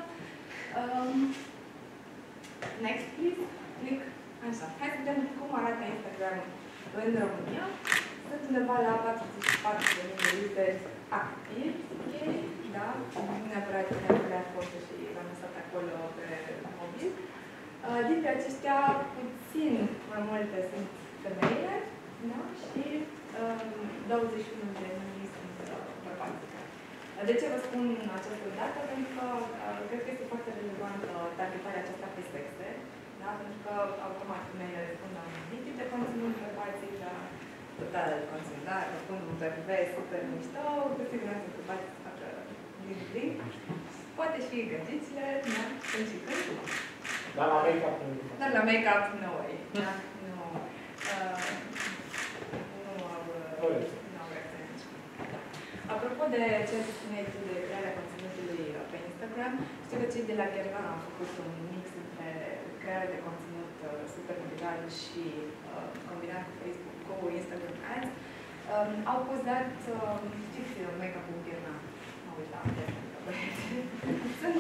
Next, please. Click. Așa. Hai să vedem cum arată Instagram în România. Sunt undeva la 44.000 de users activi, da? Nu neapărat poate și l-am lăsat acolo pe mobil. Dintre aceștia, puțin mai multe sunt femeile, da? Și 21 de mii sunt bărbați. De ce vă spun această dată? Pentru că cred că este foarte relevantă targetarea aceasta pe sexe, da? Pentru că automat femeile răspund la un tip de conținut, bărbații la total conținut, da? Răspund un PV super mișto, cu siguranță bărbații să facă bling-bling. Poate și găgițile, da? Când și când. dar la make-up nu. Dar la make-up, no way. Da? Nu au reacționat nici. Apropo de ce spuneai tu de crearea conținutului pe Instagram, știu că cei de la German au făcut un mix între crearea de conținut super viral și combinat cu Facebook, cu Instagram Ads. Au pozat, știți, make-up-ul German. Mă uit la sunt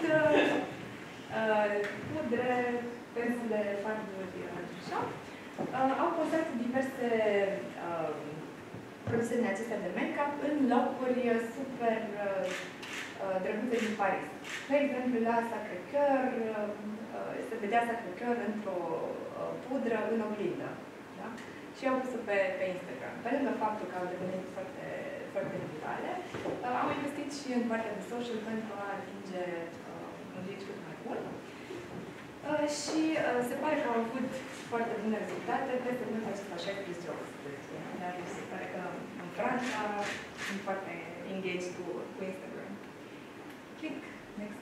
pudre, pensule, farduri, așa. Au pozat diverse produse din acestea de make-up în locuri super drăguțe din Paris. De exemplu, la Sacré-Cœur, se vedea Sacré-Cœur într-o pudră în oglindă. Da? Și au pus-o pe Instagram. Pe lângă faptul că au devenit foarte, foarte virale, au investit și în partea de social pentru a atinge un reach cât mai bun. Și se pare că au avut foarte bune rezultate, peste mult acesta 16-18. Dar se pare că în Franța sunt foarte engaged cu Instagram. Click. Next.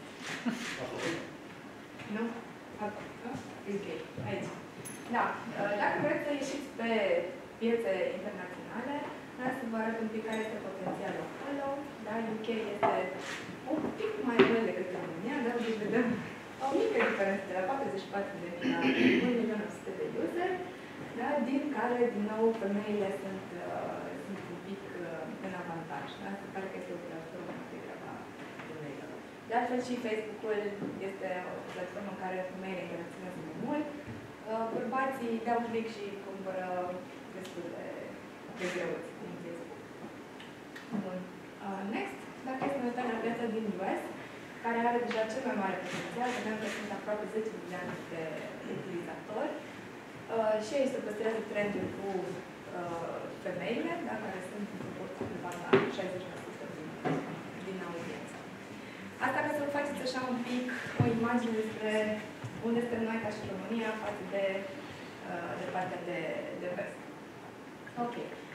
Nu? Ok. Aici. Da. Dacă vreți să ieșiți pe piețe internaționale, vreau să vă arăt un pic care este potențialul acolo. Da? UK este un pic mai mult decât România, dar deci vedem o mică diferență de la 44.000 la 1.100.000 de user, da? Din care, din nou, femeile sunt un pic în avantaj. Da? Se pare că este o platformă mai degrabă femeilor. De altfel și Facebook-ul este o platformă în care femeile interacționează mai mult. Bărbații dau click și cumpără destul de greuți din Facebook. Bun. Next, dacă este să ne uităm la piața din US, care are deja cel mai mare potențial, vedem că sunt aproape 10 milioane de utilizatori. Și aici se păstrează trendul cu femeile, da, care sunt în proporție undeva la 60% din audiență. Asta ca să vă faceți așa un pic o imagine despre unde suntem noi ca și România față de partea de vest. Ok.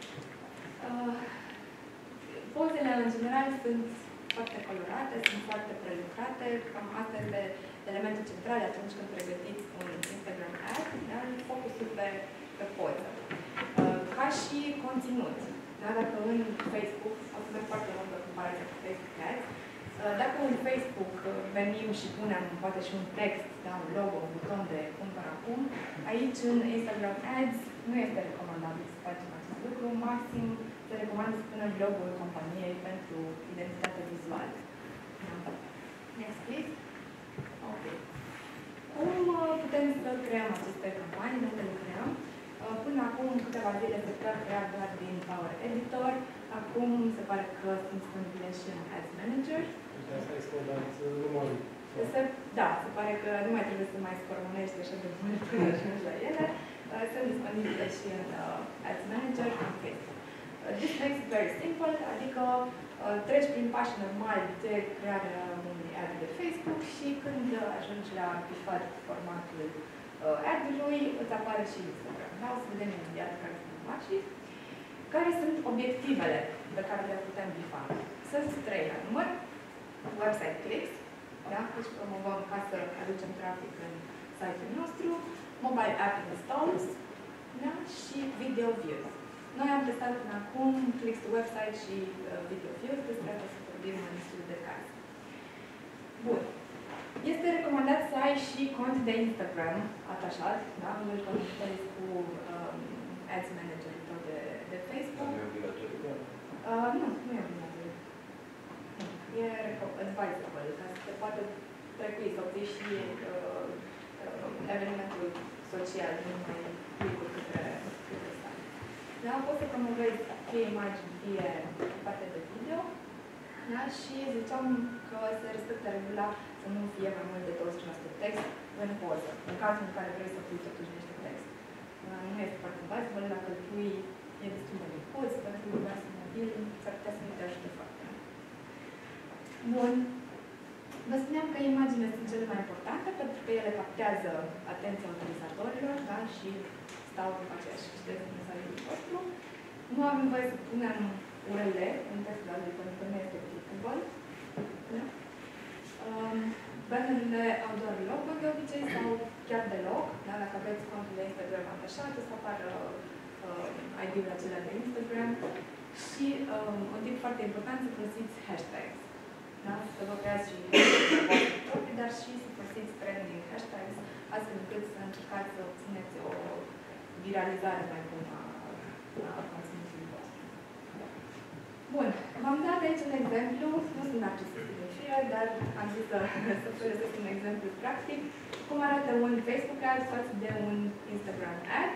Pozele, în general, sunt foarte colorate, sunt foarte prelucrate. Cam asta este elementul central atunci când pregătiți un Instagram ad, da? Focusul pe poză. Ca și conținut. Da? Dacă în Facebook, o să merg foarte mult pe comparație cu Facebook Ads, dacă în Facebook venim și punem poate și un text, da, un logo, un buton de cumpăr acum, aici în Instagram Ads nu este recomandabil să facem acest lucru. Maxim se recomandă să punem logo-ul companiei pentru identitatea vizuală. Da. Next, please. Ok. Cum putem să creăm aceste campanii? De unde le creăm? Până acum, câteva zile se putea crea doar din Power Editor. Acum se pare că sunt disponibile și în Ads Manager. Asta este o dată numărul. Da, se pare că nu mai trebuie să mai scormonești așa de mult până ajungi la ele. Sunt disponibile și în Ads Manager și în Facebook. This makes it very simple, adică treci prin pașii normali de crearea unui ad de Facebook și când ajungi la bifat formatul ad-ului, îți apare și Instagram. Da? O să vedem imediat care sunt pașii. Care sunt obiectivele pe care le putem bifa? Sunt 3 la număr. Website clicks, da? Deci promovăm ca să aducem trafic în site-ul nostru. Mobile app installs, da? Și video views. Noi am testat până acum clicks to website și video views, despre asta să vorbim în studiul de caz. Bun. Este recomandat să ai și cont de Instagram atașat, da? Nu îl conectezi cu Ads Manager-ul tău de Facebook. Nu e obligatoriu. Nu e obligatoriu. E advisable, ca să te poate trecui, să obții și evenimentul social, nu mai clicuri către site. Da? Poți să promovezi fie imagini, fie partea de video. Da? Și ziceam că se respectă regula să nu fie mai mult de 20% text în poză, în cazul în care vrei să pui totuși niște text. Nu este foarte advisable, dacă îl pui e destul de micuț, pentru device mobil, s-ar putea să nu te ajute foarte mult. Bun. Vă spuneam că imaginile sunt cele mai importante pentru că ele captează atenția utilizatorilor, da? Și stau după aceea și citesc mesajul vostru. Nu avem voie să punem URL în textul ăla, pentru că nu este clickable. Da? Bannerele au doar logo de obicei sau chiar deloc. Da? Dacă aveți contul de Instagram atașat, o să apară ID-ul acela de Instagram. Și un tip foarte important, să folosiți hashtags. Da? Să vă creați și proprii, dar și să folosiți trending hashtags, astfel încât să încercați să obțineți o viralizare mai bună a conținutului vostru. Bun, v-am dat aici un exemplu, nu sunt narcisistă de fie, dar am zis să folosesc un exemplu practic, cum arată un Facebook ad față de un Instagram ad.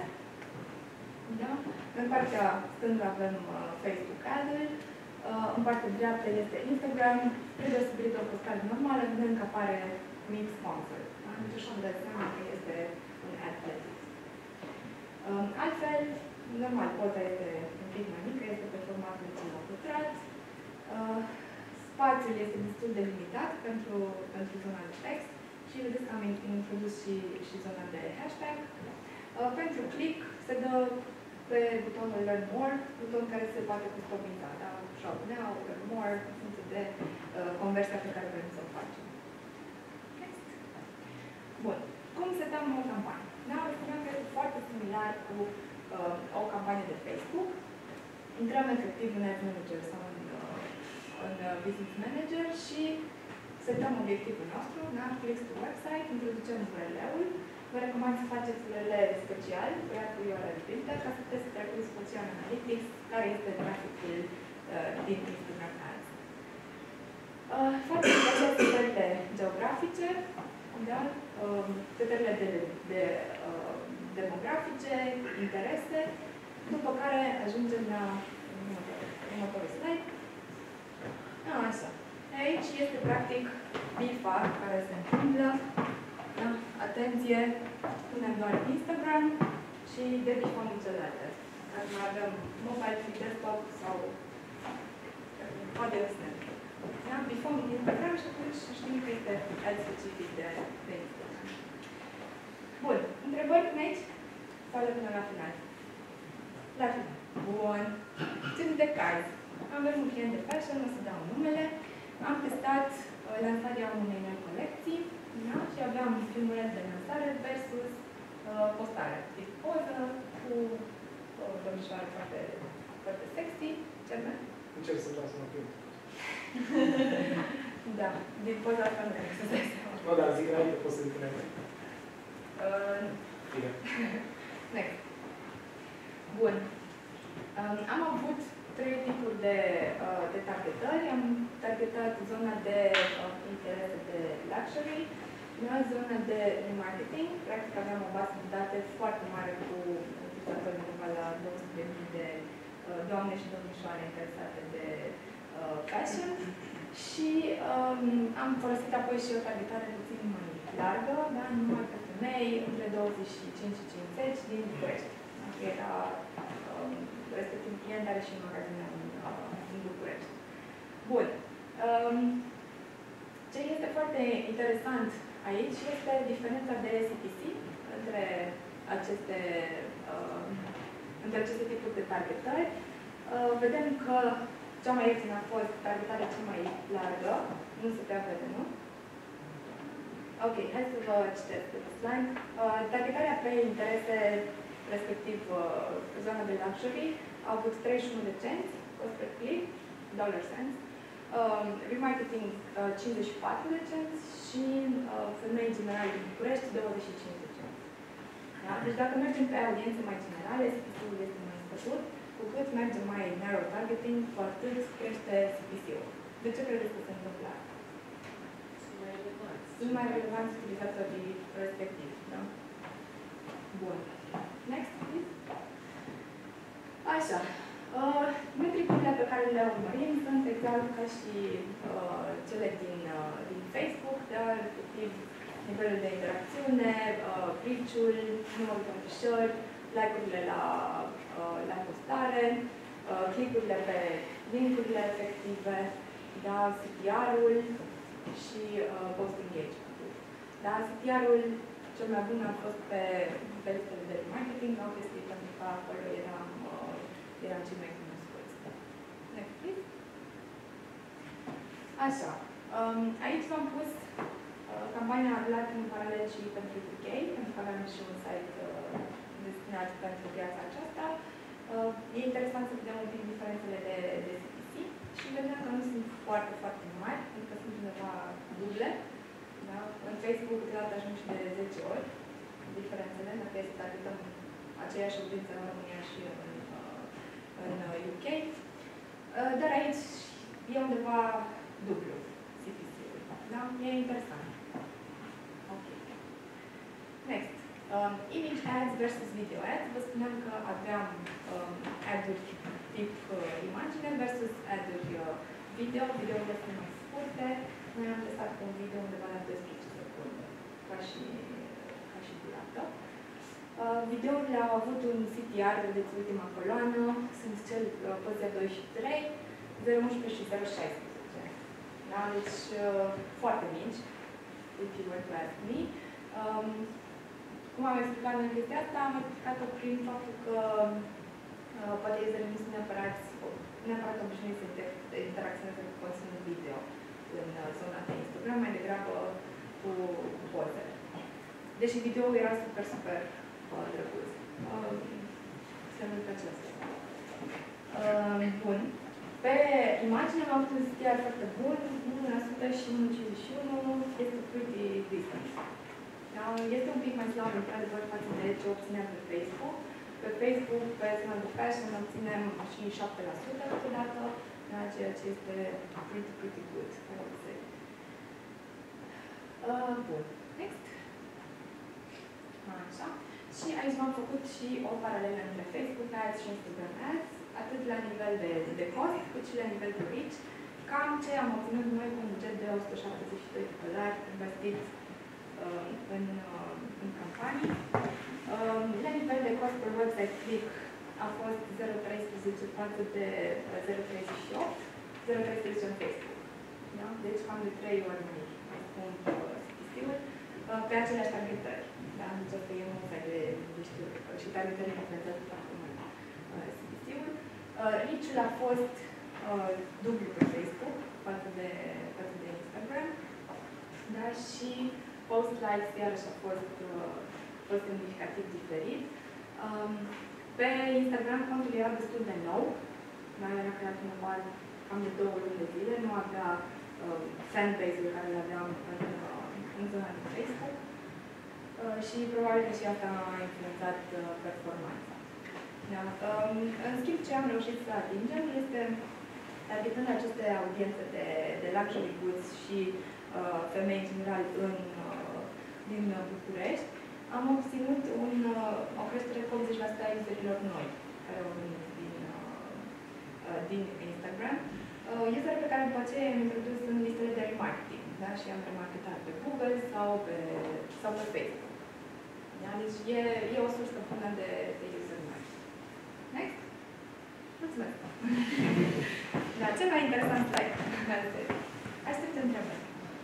Da? În partea stângă avem Facebook ad-ul, în partea dreaptă este Instagram, trebuie să privit o postare normală, vedem că apare mic sponsor. Da? Deci așa îmi dați seama că este un ad plătit. Altfel, normal, poza este un pic mai mică, este pe formatul la pătrat. Spațiul este destul de limitat pentru zona de text și vedeți că am introdus și zona de hashtag. Pentru click se dă pe butonul Learn More, buton care se poate customiza, da? Shop Now, Learn More, în funcție de conversia pe care vrem să o facem. Next. Bun. Cum setăm o campanie? Da? Spuneam că este foarte similar cu o campanie de Facebook. Intrăm efectiv în Ad Manager sau în Business Manager și setăm obiectivul nostru, da? Clicks to website, introducem URL-ul. Vă recomand să faceți URL special, creatul URL filter, ca să puteți să treacuți puțin Analytics, care este traficul din Instagram Ads. Faceți aceste setările geografice, da? Setările de demografice, interese, după care ajungem la următorul slide. Așa. Aici este practic bifa care se întâmplă. Da? Atenție, punem doar Instagram și debifăm celelalte. Dacă mai avem mobile, desktop sau poate snap. Da? Bifăm Instagram și atunci știm că este ad specific de Instagram. Bun. Întrebări până aici? Sau le până la final? La final. Bun. Țin de caz. Avem un client de fashion, o să dau numele. Am testat lansarea unei noi colecții, da? Și aveam filmuleț de lansare versus postare. Tip poză cu o domnișoară foarte, foarte sexy. Ce mai? Încerc să vreau să mă prind. Da, din poza asta nu trebuie să dai seama. Nu, dar zic înainte, poți să zic înainte. Bine. Next. Bun. Am avut 3 tipuri de targetări. Am targetat zona de interese de luxury, zona de remarketing. Practic aveam o bază de date foarte mare cu utilizatori undeva la 200.000 de doamne și domnișoare interesate de fashion. Și am folosit apoi și o targetare puțin mai largă, da? Numai pe femei, între 25 și 50 din București. Era respectiv client are și magazine în București. Bun. Ce este foarte interesant aici este diferența de CPC între aceste tipuri de targetări. Vedem că cea mai ieftină a fost targetarea cea mai largă. Nu se prea vede, nu? Ok, hai să vă citesc pe slide. Targetarea pe interese, respectiv zona de luxury, a avut 31 de cenți, cost per click, dollar cents. Remarketing 54 de cenți și femei generale din București 25 de cenți. Da? Deci dacă mergem pe audiențe mai generale, CPC-ul este mai scăzut. Cu cât merge mai narrow targeting, cu atât crește CPC-ul. De ce credeți că se întâmplă asta? Sunt mai relevanți utilizatorii respectivi. Da? Bun. Next, please. Așa. Metricurile pe care le urmărim sunt exact ca și cele din Facebook, dar respectiv nivelul de interacțiune, reach-ul, numărul de înfișări, like-urile la postare, click-urile pe link-urile efective, da, CTR-ul și post engagement-ul. Da, CTR-ul cel mai bun a fost pe listele de marketing, obviously, pentru că acolo eram cei mai cunoscuți. Next, please. Așa. Aici v-am pus campania Arlat în paralel și pentru UK, pentru că aveam și un site destinat pentru piața aceasta. E interesant să vedem un pic diferențele de CPC și vedem că nu sunt foarte, foarte mari, pentru că sunt undeva duble. Da? În Facebook, câteodată ajung și de 10 ori diferențele, dacă este să targetăm aceeași audiență în România și în UK. Dar aici e undeva dublu CPC-ul. Da? E interesant. Ok. Next. Image ads versus video ads. Vă spuneam că aveam ad-uri tip imagine versus ad-uri video. Videourile sunt mai scurte. Noi am testat cu un video undeva la 12 secunde, ca și durată. Videourile au avut un CTR, vedeți ultima coloană, sunt cel poziția 2 și 3, 0,11 și 0,16. Da? Deci foarte mici, if you were to ask me. Cum am explicat în chestia asta, am explicat-o prin faptul că poate userii nu sunt neapărat obișnuiți să interacționeze cu conținut video în zona de Instagram, mai degrabă cu pozele. Deși video-ul era super drăguț. Semnul pe acesta. Bun. Pe imagine am avut un CTR foarte bun, 1% și 1,51, este pretty decent. Da? Este un pic mai slab, într-adevăr, față de ce obținem pe Facebook. Pe Facebook, pe zona de fashion, obținem și 7% câteodată, ceea ce este pretty good, I would say. Bun. Next. Așa. Și aici v-am făcut și o paralelă între Facebook Ads și Instagram Ads, atât la nivel de cost, cât și la nivel de reach. Cam ce am obținut noi cu un buget de $172 investit în campanii. La nivel de cost per website click a fost 0,13 față de 0,38, 0,13 în Facebook. Da? Deci cam de 3 ori mai scump CPC-ul pe aceleași targetări. Da? Deci asta e un fel de știut și targetările influențează foarte mult CPC-ul. Reach-ul a fost dublu pe Facebook față de Instagram. Da? Și post likes iarăși a fost indicativ diferit. Pe Instagram contul era destul de nou. Era creat undeva cam de 2 luni de zile, nu avea fanpage-ul care le aveam în zona de Facebook și probabil că și asta a influențat performanța. Da. În schimb, ce am reușit să atingem este, targetând aceste audiențe de luxury goods și femei în general din București, am obținut o creștere cu 80% a userilor noi, care au venit din Instagram. Useri pe care după aceea i-am introdus în listele de remarketing, da? Și am remarketat pe Google sau pe Facebook. Da? Deci e o sursă bună de user noi. Next. Mulțumesc! Da, cel mai interesant slide. Aștept întrebări.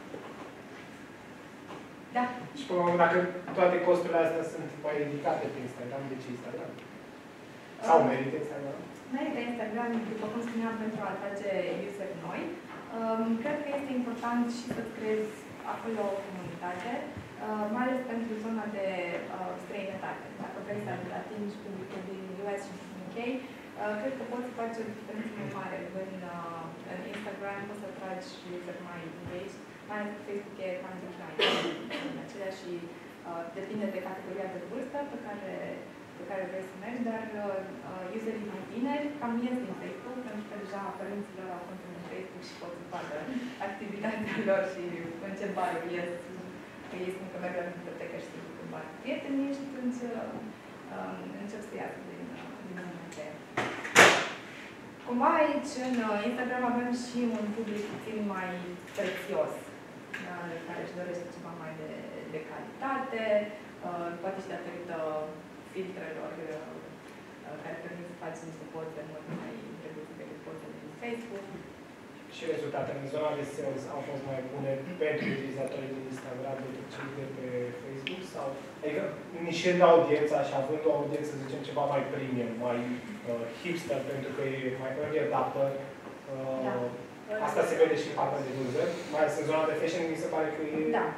Da. Și până la urmă, dacă toate costurile astea sunt mai ridicate pe Instagram, de ce Instagram? Sau merită Instagram? Merită Instagram, după cum spuneam, pentru a atrage user noi. Cred că este important și să-ți creezi acolo o comunitate, mai ales pentru zona de străinătate. Dacă vrei să atingi publicul din US și din UK, cred că poți să faci o diferență mai mare în Instagram, poți să atragi user mai engaged, mai ales Facebook e cam decline în acelea și depinde de categoria de vârstă pe care vrei să mergi, dar userii mai tineri cam ies din Facebook, pentru că deja părinților au cont în Facebook și pot să facă activitatea lor și în ce baruri ies, că ei spun că merg la bibliotecă și se duc în bar cu prietenii și atunci încep să iasă din momentul. Cumva aici, în Instagram, avem și un public puțin mai prețios, care își dorește ceva mai de calitate, poate și datorită filtrelor care permit să faci niște poze mult mai drăguțe decât pozele din Facebook. Și rezultatele în zona de sales au fost mai bune pentru utilizatorii din Instagram decât cei de pe Facebook? Sau, adică nișind audiența și având o audiență, să zicem, ceva mai premium, mai hipster, pentru că e mai early adapter, asta se vede și în partea de vânzări, mai ales în zona de fashion, mi se pare că e... Da.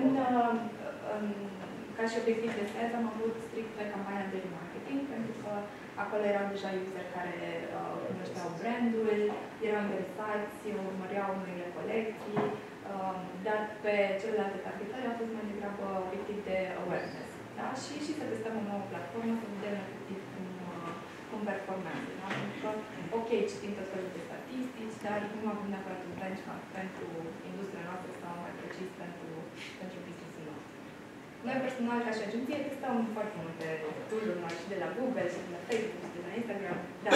Ca și obiectiv de sales am avut strict pe campania de marketing, pentru că acolo erau deja useri care cunoșteau brandul, erau interesați, urmăreau noile colecții, dar pe celelalte targetări a fost mai degrabă obiectiv de awareness. Da? Și să testăm o nouă platformă, să vedem efectiv cum performează. Da? Pentru că, ok, citim tot felul de statistici, dar nu avem neapărat un benchmark pentru industria noastră sau mai precis pentru business-ul nostru. Noi personal, ca și agenție, testăm foarte multe tool-uri noi și de la Google, și de la Facebook, și de la Instagram. Da.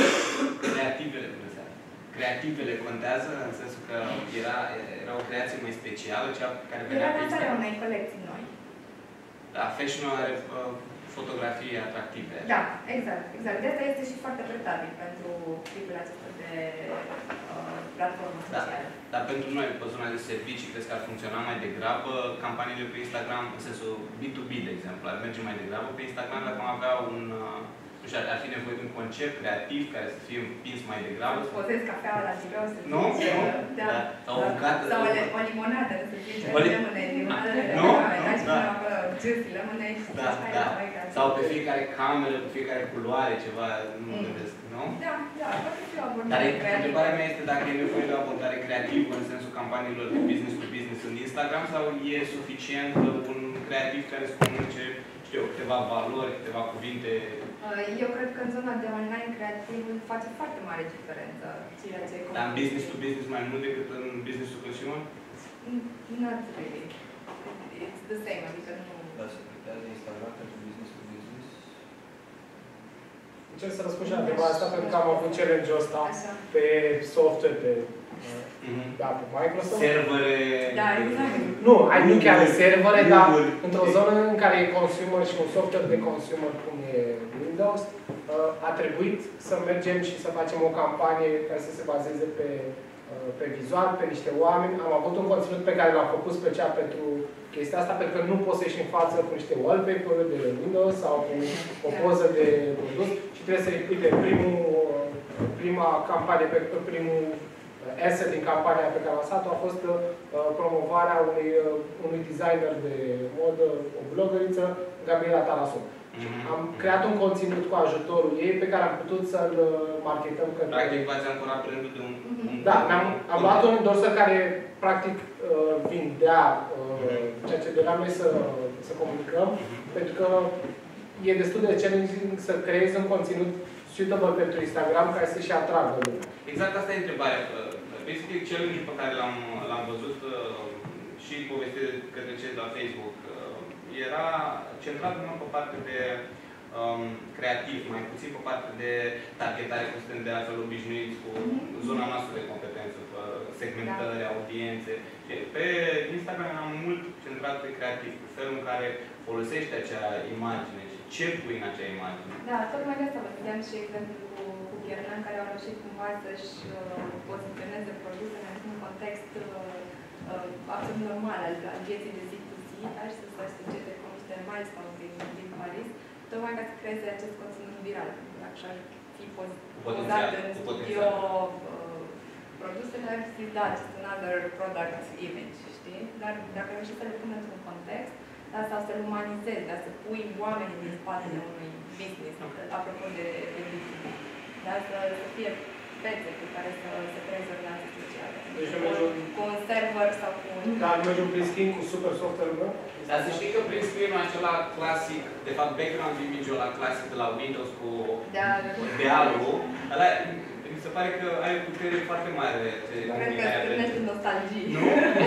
Creativele contează, în sensul că era o creație mai specială, cea care venea pe Instagram. Era unei colecții noi. Da, fashion-ul are fotografii atractive. Da, exact. De asta este și foarte pretabil pentru tipul acesta de platformă socială. Dar pentru noi, pe zona de servicii, cred că ar funcționa mai degrabă campaniile pe Instagram, în sensul B2B, de exemplu, ar merge mai degrabă pe Instagram dacă am avea nu știu, ar fi nevoie de un concept creativ care să fie împins mai degrabă. Să pozezi cafeaua la birou, să nu? Da. Sau o bucată. Sau o limonadă, să zice, lămâne, limonadă de da și până acolo, juicy, lămâne și așa. Sau pe fiecare cameră, pe fiecare culoare, ceva, nu mă gândesc, nu? Da, poate fi o abordare Dar creativă. întrebarea mea este dacă e nevoie de o abordare creativă în sensul campaniilor de business to business în Instagram sau e suficient un creativ care să comunice, știu, câteva valori, câteva cuvinte. Eu cred că în zona de online creativul face foarte mare diferență. Dar în business to business mai mult decât în business to consumer? Not really. It's the same, adică nu... Dar se creează Instagram pentru business to business? Încerc să răspund și la întrebarea asta, pentru că am avut challenge-ul ăsta pe software, pe Microsoft. Servere... Da, exact. Nu chiar servere, dar într-o zonă în care e consumer și un software de consumer, cum e Windows, a trebuit să mergem și să facem o campanie care să se bazeze pe vizual, pe niște oameni. Am avut un conținut pe care l-am făcut special pentru chestia asta, pentru că nu poți să ieși în față cu niște wallpaper de Windows sau cu o poză de produs și trebuie să-i uite, prima campanie, primul asset din campania pe care am lansat-o a fost promovarea unui designer de modă, o blogăriță, Gabriela Tarason. Am creat un conținut cu ajutorul ei pe care am putut să-l marketăm către... Practic v-ați ancorat brandul de un... Da, am luat un endorsă care practic vindea ceea ce doream noi să comunicăm, pentru că e destul de challenging să creezi un conținut suitable pentru Instagram care să și atragă lumea. Exact asta e întrebarea. Basically, challenge-ul pe care l-am văzut și povestit către cei de la Facebook era centrat numai pe partea de creativ, mai puțin pe partea de targetare, cum suntem de altfel obișnuiți cu zona noastră de competență, pe segmentări, audiențe. Pe Instagram am mult centrat pe creativ, cu felul în care folosești acea imagine și ce pui în acea imagine. Da, tocmai de asta vă spuneam și exemplu cu Ghernan, care au reușit cumva să-și poziționeze produsele într-un context absolut normal al vieții de zi cu zi, dar și să se sugete cu niște milestones din Paris, tocmai ca să creeze acest conținut viral. Dacă și-ar fi pozat în studio produsele, ar fi dat just another product image, știi? Dar dacă reușești să le pun într-un context, sau să-l umanizezi, dar să pui oamenii din spatele unui business, apropo de business, dar să fie fețe cu care să se creeze o relație socială. Deci cu un server sau cu un... Da, nu mergem prin schimb cu super software-ul meu? Dar să știi că prin screen-ul acela clasic, de fapt background image-ul ăla clasic de la Windows cu dealul, ăla, mi se pare că ai o putere foarte mare de comunicare. Cred că stârnește nostalgie. Nu?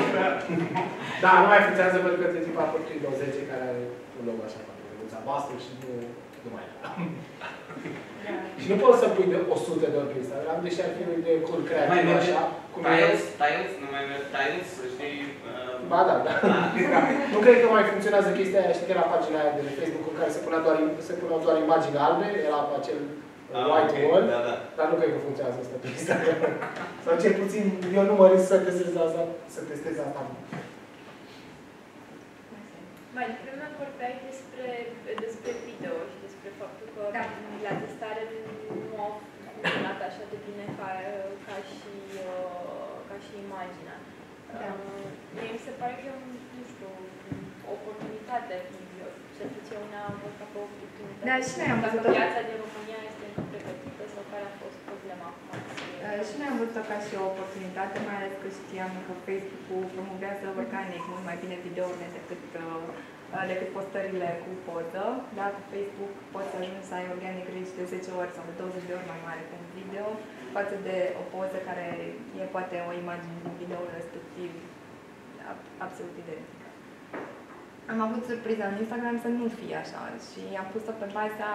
Da, nu mai funcționează pentru că te tipa Portrait 20 care are un logo așa foarte drăguț albastru și nu mai era. Și nu poți să pui de 100 de ori pe Instagram, deși ar fi o idee cool creativă așa. Tiles? Nu mai merg Tiles? Știi? Ba da, da. Nu cred că mai funcționează chestia aia, știi că era pagina aia de Facebook în care se puneau doar imagini albe, era pe acel white wall, dar nu cred că funcționează asta pe Instagram. Sau cel puțin, eu nu mă risc să testez asta. Mai devreme vorbeai despre video și despre faptul că la testare nu au funcționat așa de bine ca și imaginea. Mie mi se pare că e nu știu, o oportunitate. Cel puțin eu ne-am văzut ca pe o oportunitate. Da, și noi am văzut. Dacă piața din România este încă pregătită sau care a fost problema acum? Și noi am văzut-o ca și o oportunitate, mai ales că știam că Facebook-ul promovează organic mult mai bine videourile decât postările cu poză. Dar cu Facebook poți să ajungi să ai organic reach de 10 ori sau de 20 de ori mai mare cu un video față de o poză care e poate o imagine din videoul respectiv absolut identică. Am avut surpriza în Instagram să nu fie așa și am pus-o pe baza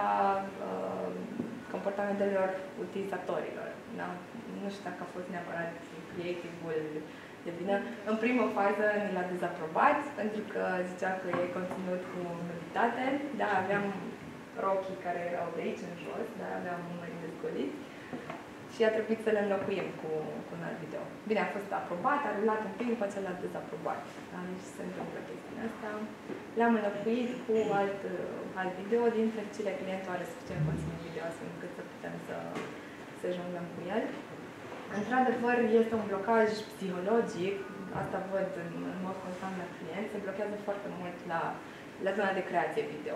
comportamentelor utilizatorilor. Da? Nu știu dacă a fost neapărat creative-ul de bine. În primă fază ne l-a dezaprobat pentru că zicea că e conținut cu nuditate. Da, aveam rochii care erau de aici în jos, dar aveam numări desgoliți și a trebuit să le înlocuim cu un alt video. Bine, a fost aprobat, a rulat un pic, după ce l-a dezaprobat. Da? Deci se întâmplă chestia asta. L-am înlocuit cu alt video. Din fericire, clientul are suficient conținut video astfel încât să putem să jonglăm cu el. Într-adevăr, este un blocaj psihologic, asta văd în mod constant la clienți, se blochează foarte mult la zona de creație video.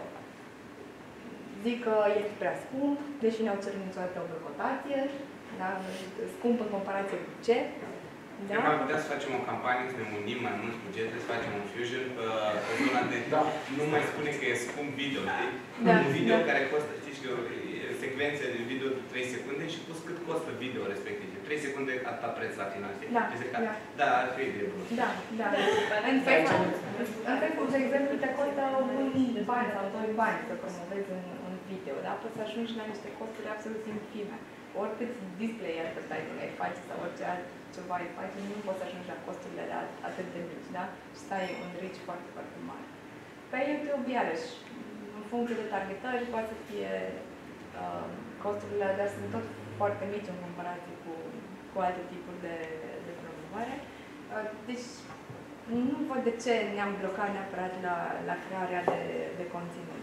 Zic că este prea scump, deși ne-au cerut niciodată o cotație, da? Scump în comparație cu ce. Da? Cred că am putea să facem o campanie, să ne unim mai mulți bugete, să facem un fusion pe zona de... Nu mai spune că e scump video, știi? Un video care costă, știi că secvențe de video de 3 secunde și pus cât costă video respectiv. 3 secunde atâta preț la final, știi? Da, ar fi idee bună. Da. În Facebook, de exemplu, te costă un bani sau 2 bani să promovezi un video, da? Poți să ajungi la niște costuri absolut infime. Oricât display advertising ai face sau orice altceva ai face, nu poți să ajungi la costurile atât de mici, da? Și să ai un reach foarte, foarte mare. Pe YouTube, iarăși, în funcție de targetări, poate să fie costurile, dar sunt tot foarte mici în comparație cu alte tipuri de promovare. Deci, nu văd de ce ne-am blocat neapărat la crearea de conținut.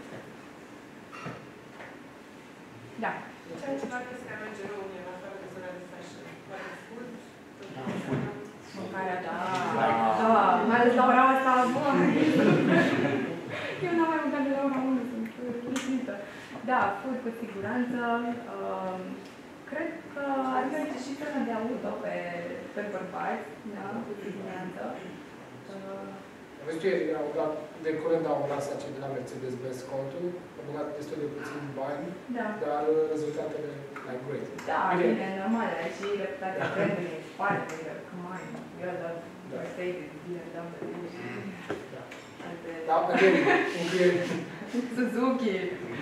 Da. Ce altceva crezi că merge rău în afară de zona de fashion? Poate food? Mâncarea, da. Mai ales la ora asta, bă! Eu n-am mai mâncat de la ora 1, sunt rușnită. Da, food cu siguranță. Cred că ar merge și frână de auto pe bărbați, da, cu siguranță. Vezi tu, de curând au lansat cei de la Mercedes-Benz contul, au băgat destul de puțin bani, Da. dar rezultatele like great. Da, bine, normal, și reputația brandului în spate, come on, eu la Mercedes, BMW și alte... Da, again, Suzuki.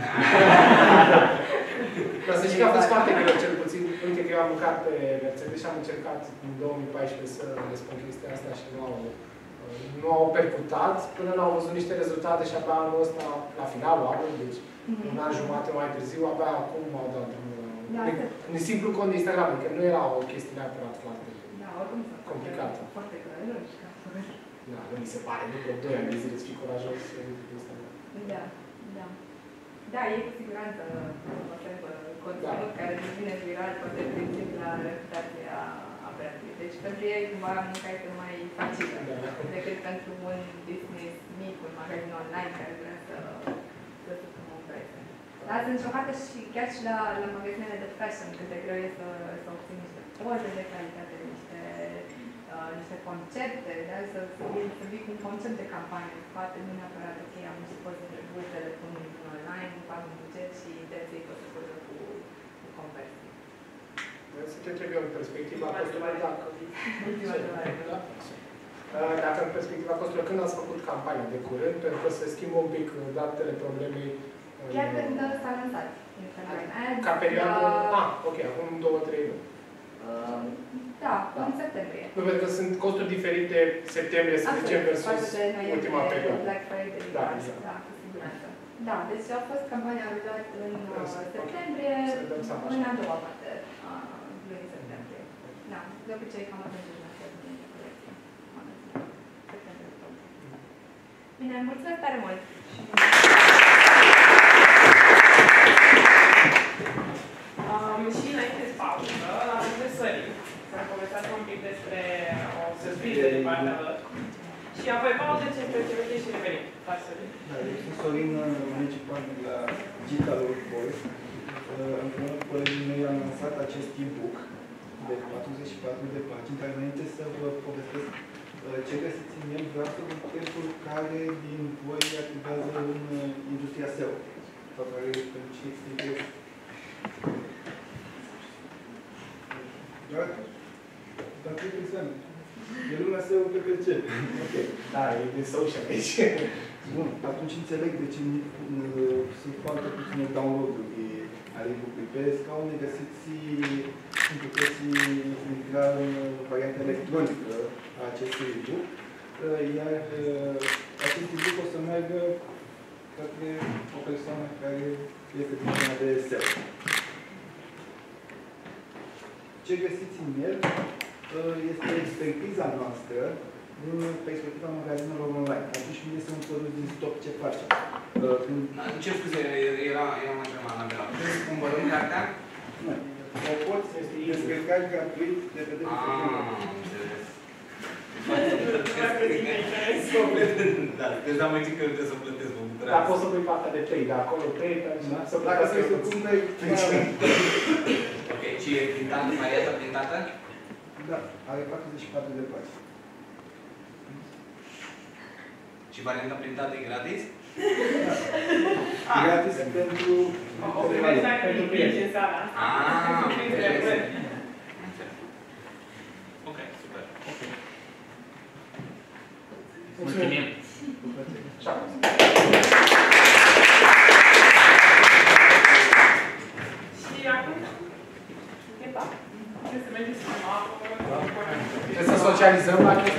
Dar să știi că a fost foarte greu, cel puțin. Uite că eu am lucrat pe Mercedes și am încercat în 2014 să le spun chestia asta și nu au percutat până n-au văzut niște rezultate și abia anul ăsta, la finalul anului, deci un an jumate mai târziu, abia acum au dat drumul la un simplu cont de Instagram, că nu era o chestie neapărat foarte complicată. Foarte curajos. Da, nu mi se pare, nu vreo 2 ani de zile să fii curajos să intri pe Instagram. Da, da. Da, e cu siguranță conținut care devine viral, poate principiul la reputația aparației. Deci pentru ei cumva munca este mai facilă decât pentru un business mic, un magazin online care vrea să se promoveze. Dar sunt șocată și chiar și la magazinele de fashion, cât de greu e să obții niște poze de calitate, niște concepte, da? Să vii cu un concept de campanie în spate, nu neapărat ok, am niște poze drăguțe, le pun online, fac un buget și de-aia pot să poză cu conversii. Să te trebuie în perspectiva costurilor, dacă în perspectiva costurilor, când ați făcut campania de curând, pentru că se schimbă un pic datele problemei. Chiar când s-a lansat Instagram Ads. Ca perioadă? Ok, acum 2-3 luni. Da, în septembrie. Nu, pentru că sunt costuri diferite septembrie, să zicem, versus ultima perioadă. Black Friday, da, cu siguranță. Da, deci a fost campania realizată în septembrie, în a doua parte a lunii septembrie. Da, de obicei cam atunci în colecție. Bine, mulțumesc tare mult! Și înainte de pauză, la profesorii, s-a conversat un pic despre o surpriză din partea lor. Și apoi pauză ce trebuie și revenim. Da, eu sunt Sorin, municipal de la Digital Workforce. Împreună cu colegii mei am lansat acest e-book de 44 de pagini, care înainte să vă povestesc ce găsiți în el, vreau să vă pentru care din voi activează în industria SEO, sau care pentru ce explică. Dar ce înseamnă? E lumea SEO PPC. Ok. Da, e de social aici. Bun, atunci înțeleg de ce sunt foarte puține download-uri ale e-book-ului. Pe scaune găsiți, puteți intra în varianta electronică a acestui e-book, iar acest e-book o să meargă către o persoană care este din zona de SEO. Ce găsiți în el este expertiza noastră din perspectiva magazinelor online. Atunci când este un produs din stoc, ce facem? Ce scuze, era mai întrebat la mea. Trebuie să cumpărăm cartea? Nu. O poți descărca gratuit de pe Da, deci am mai zis că trebuie să plătesc. Dar poți să pui partea de play, de acolo play, să plătească să cumperi. Ok, și e printată, varianta printată? Da, are 44 de pagini. Și varianta printată e gratis? Gratis pentru... O primești dacă îi pleci în sala. Ok, super. Mulțumim! Ciao! Și acum? Trebuie să mergem să Trebuie să socializăm la chestia.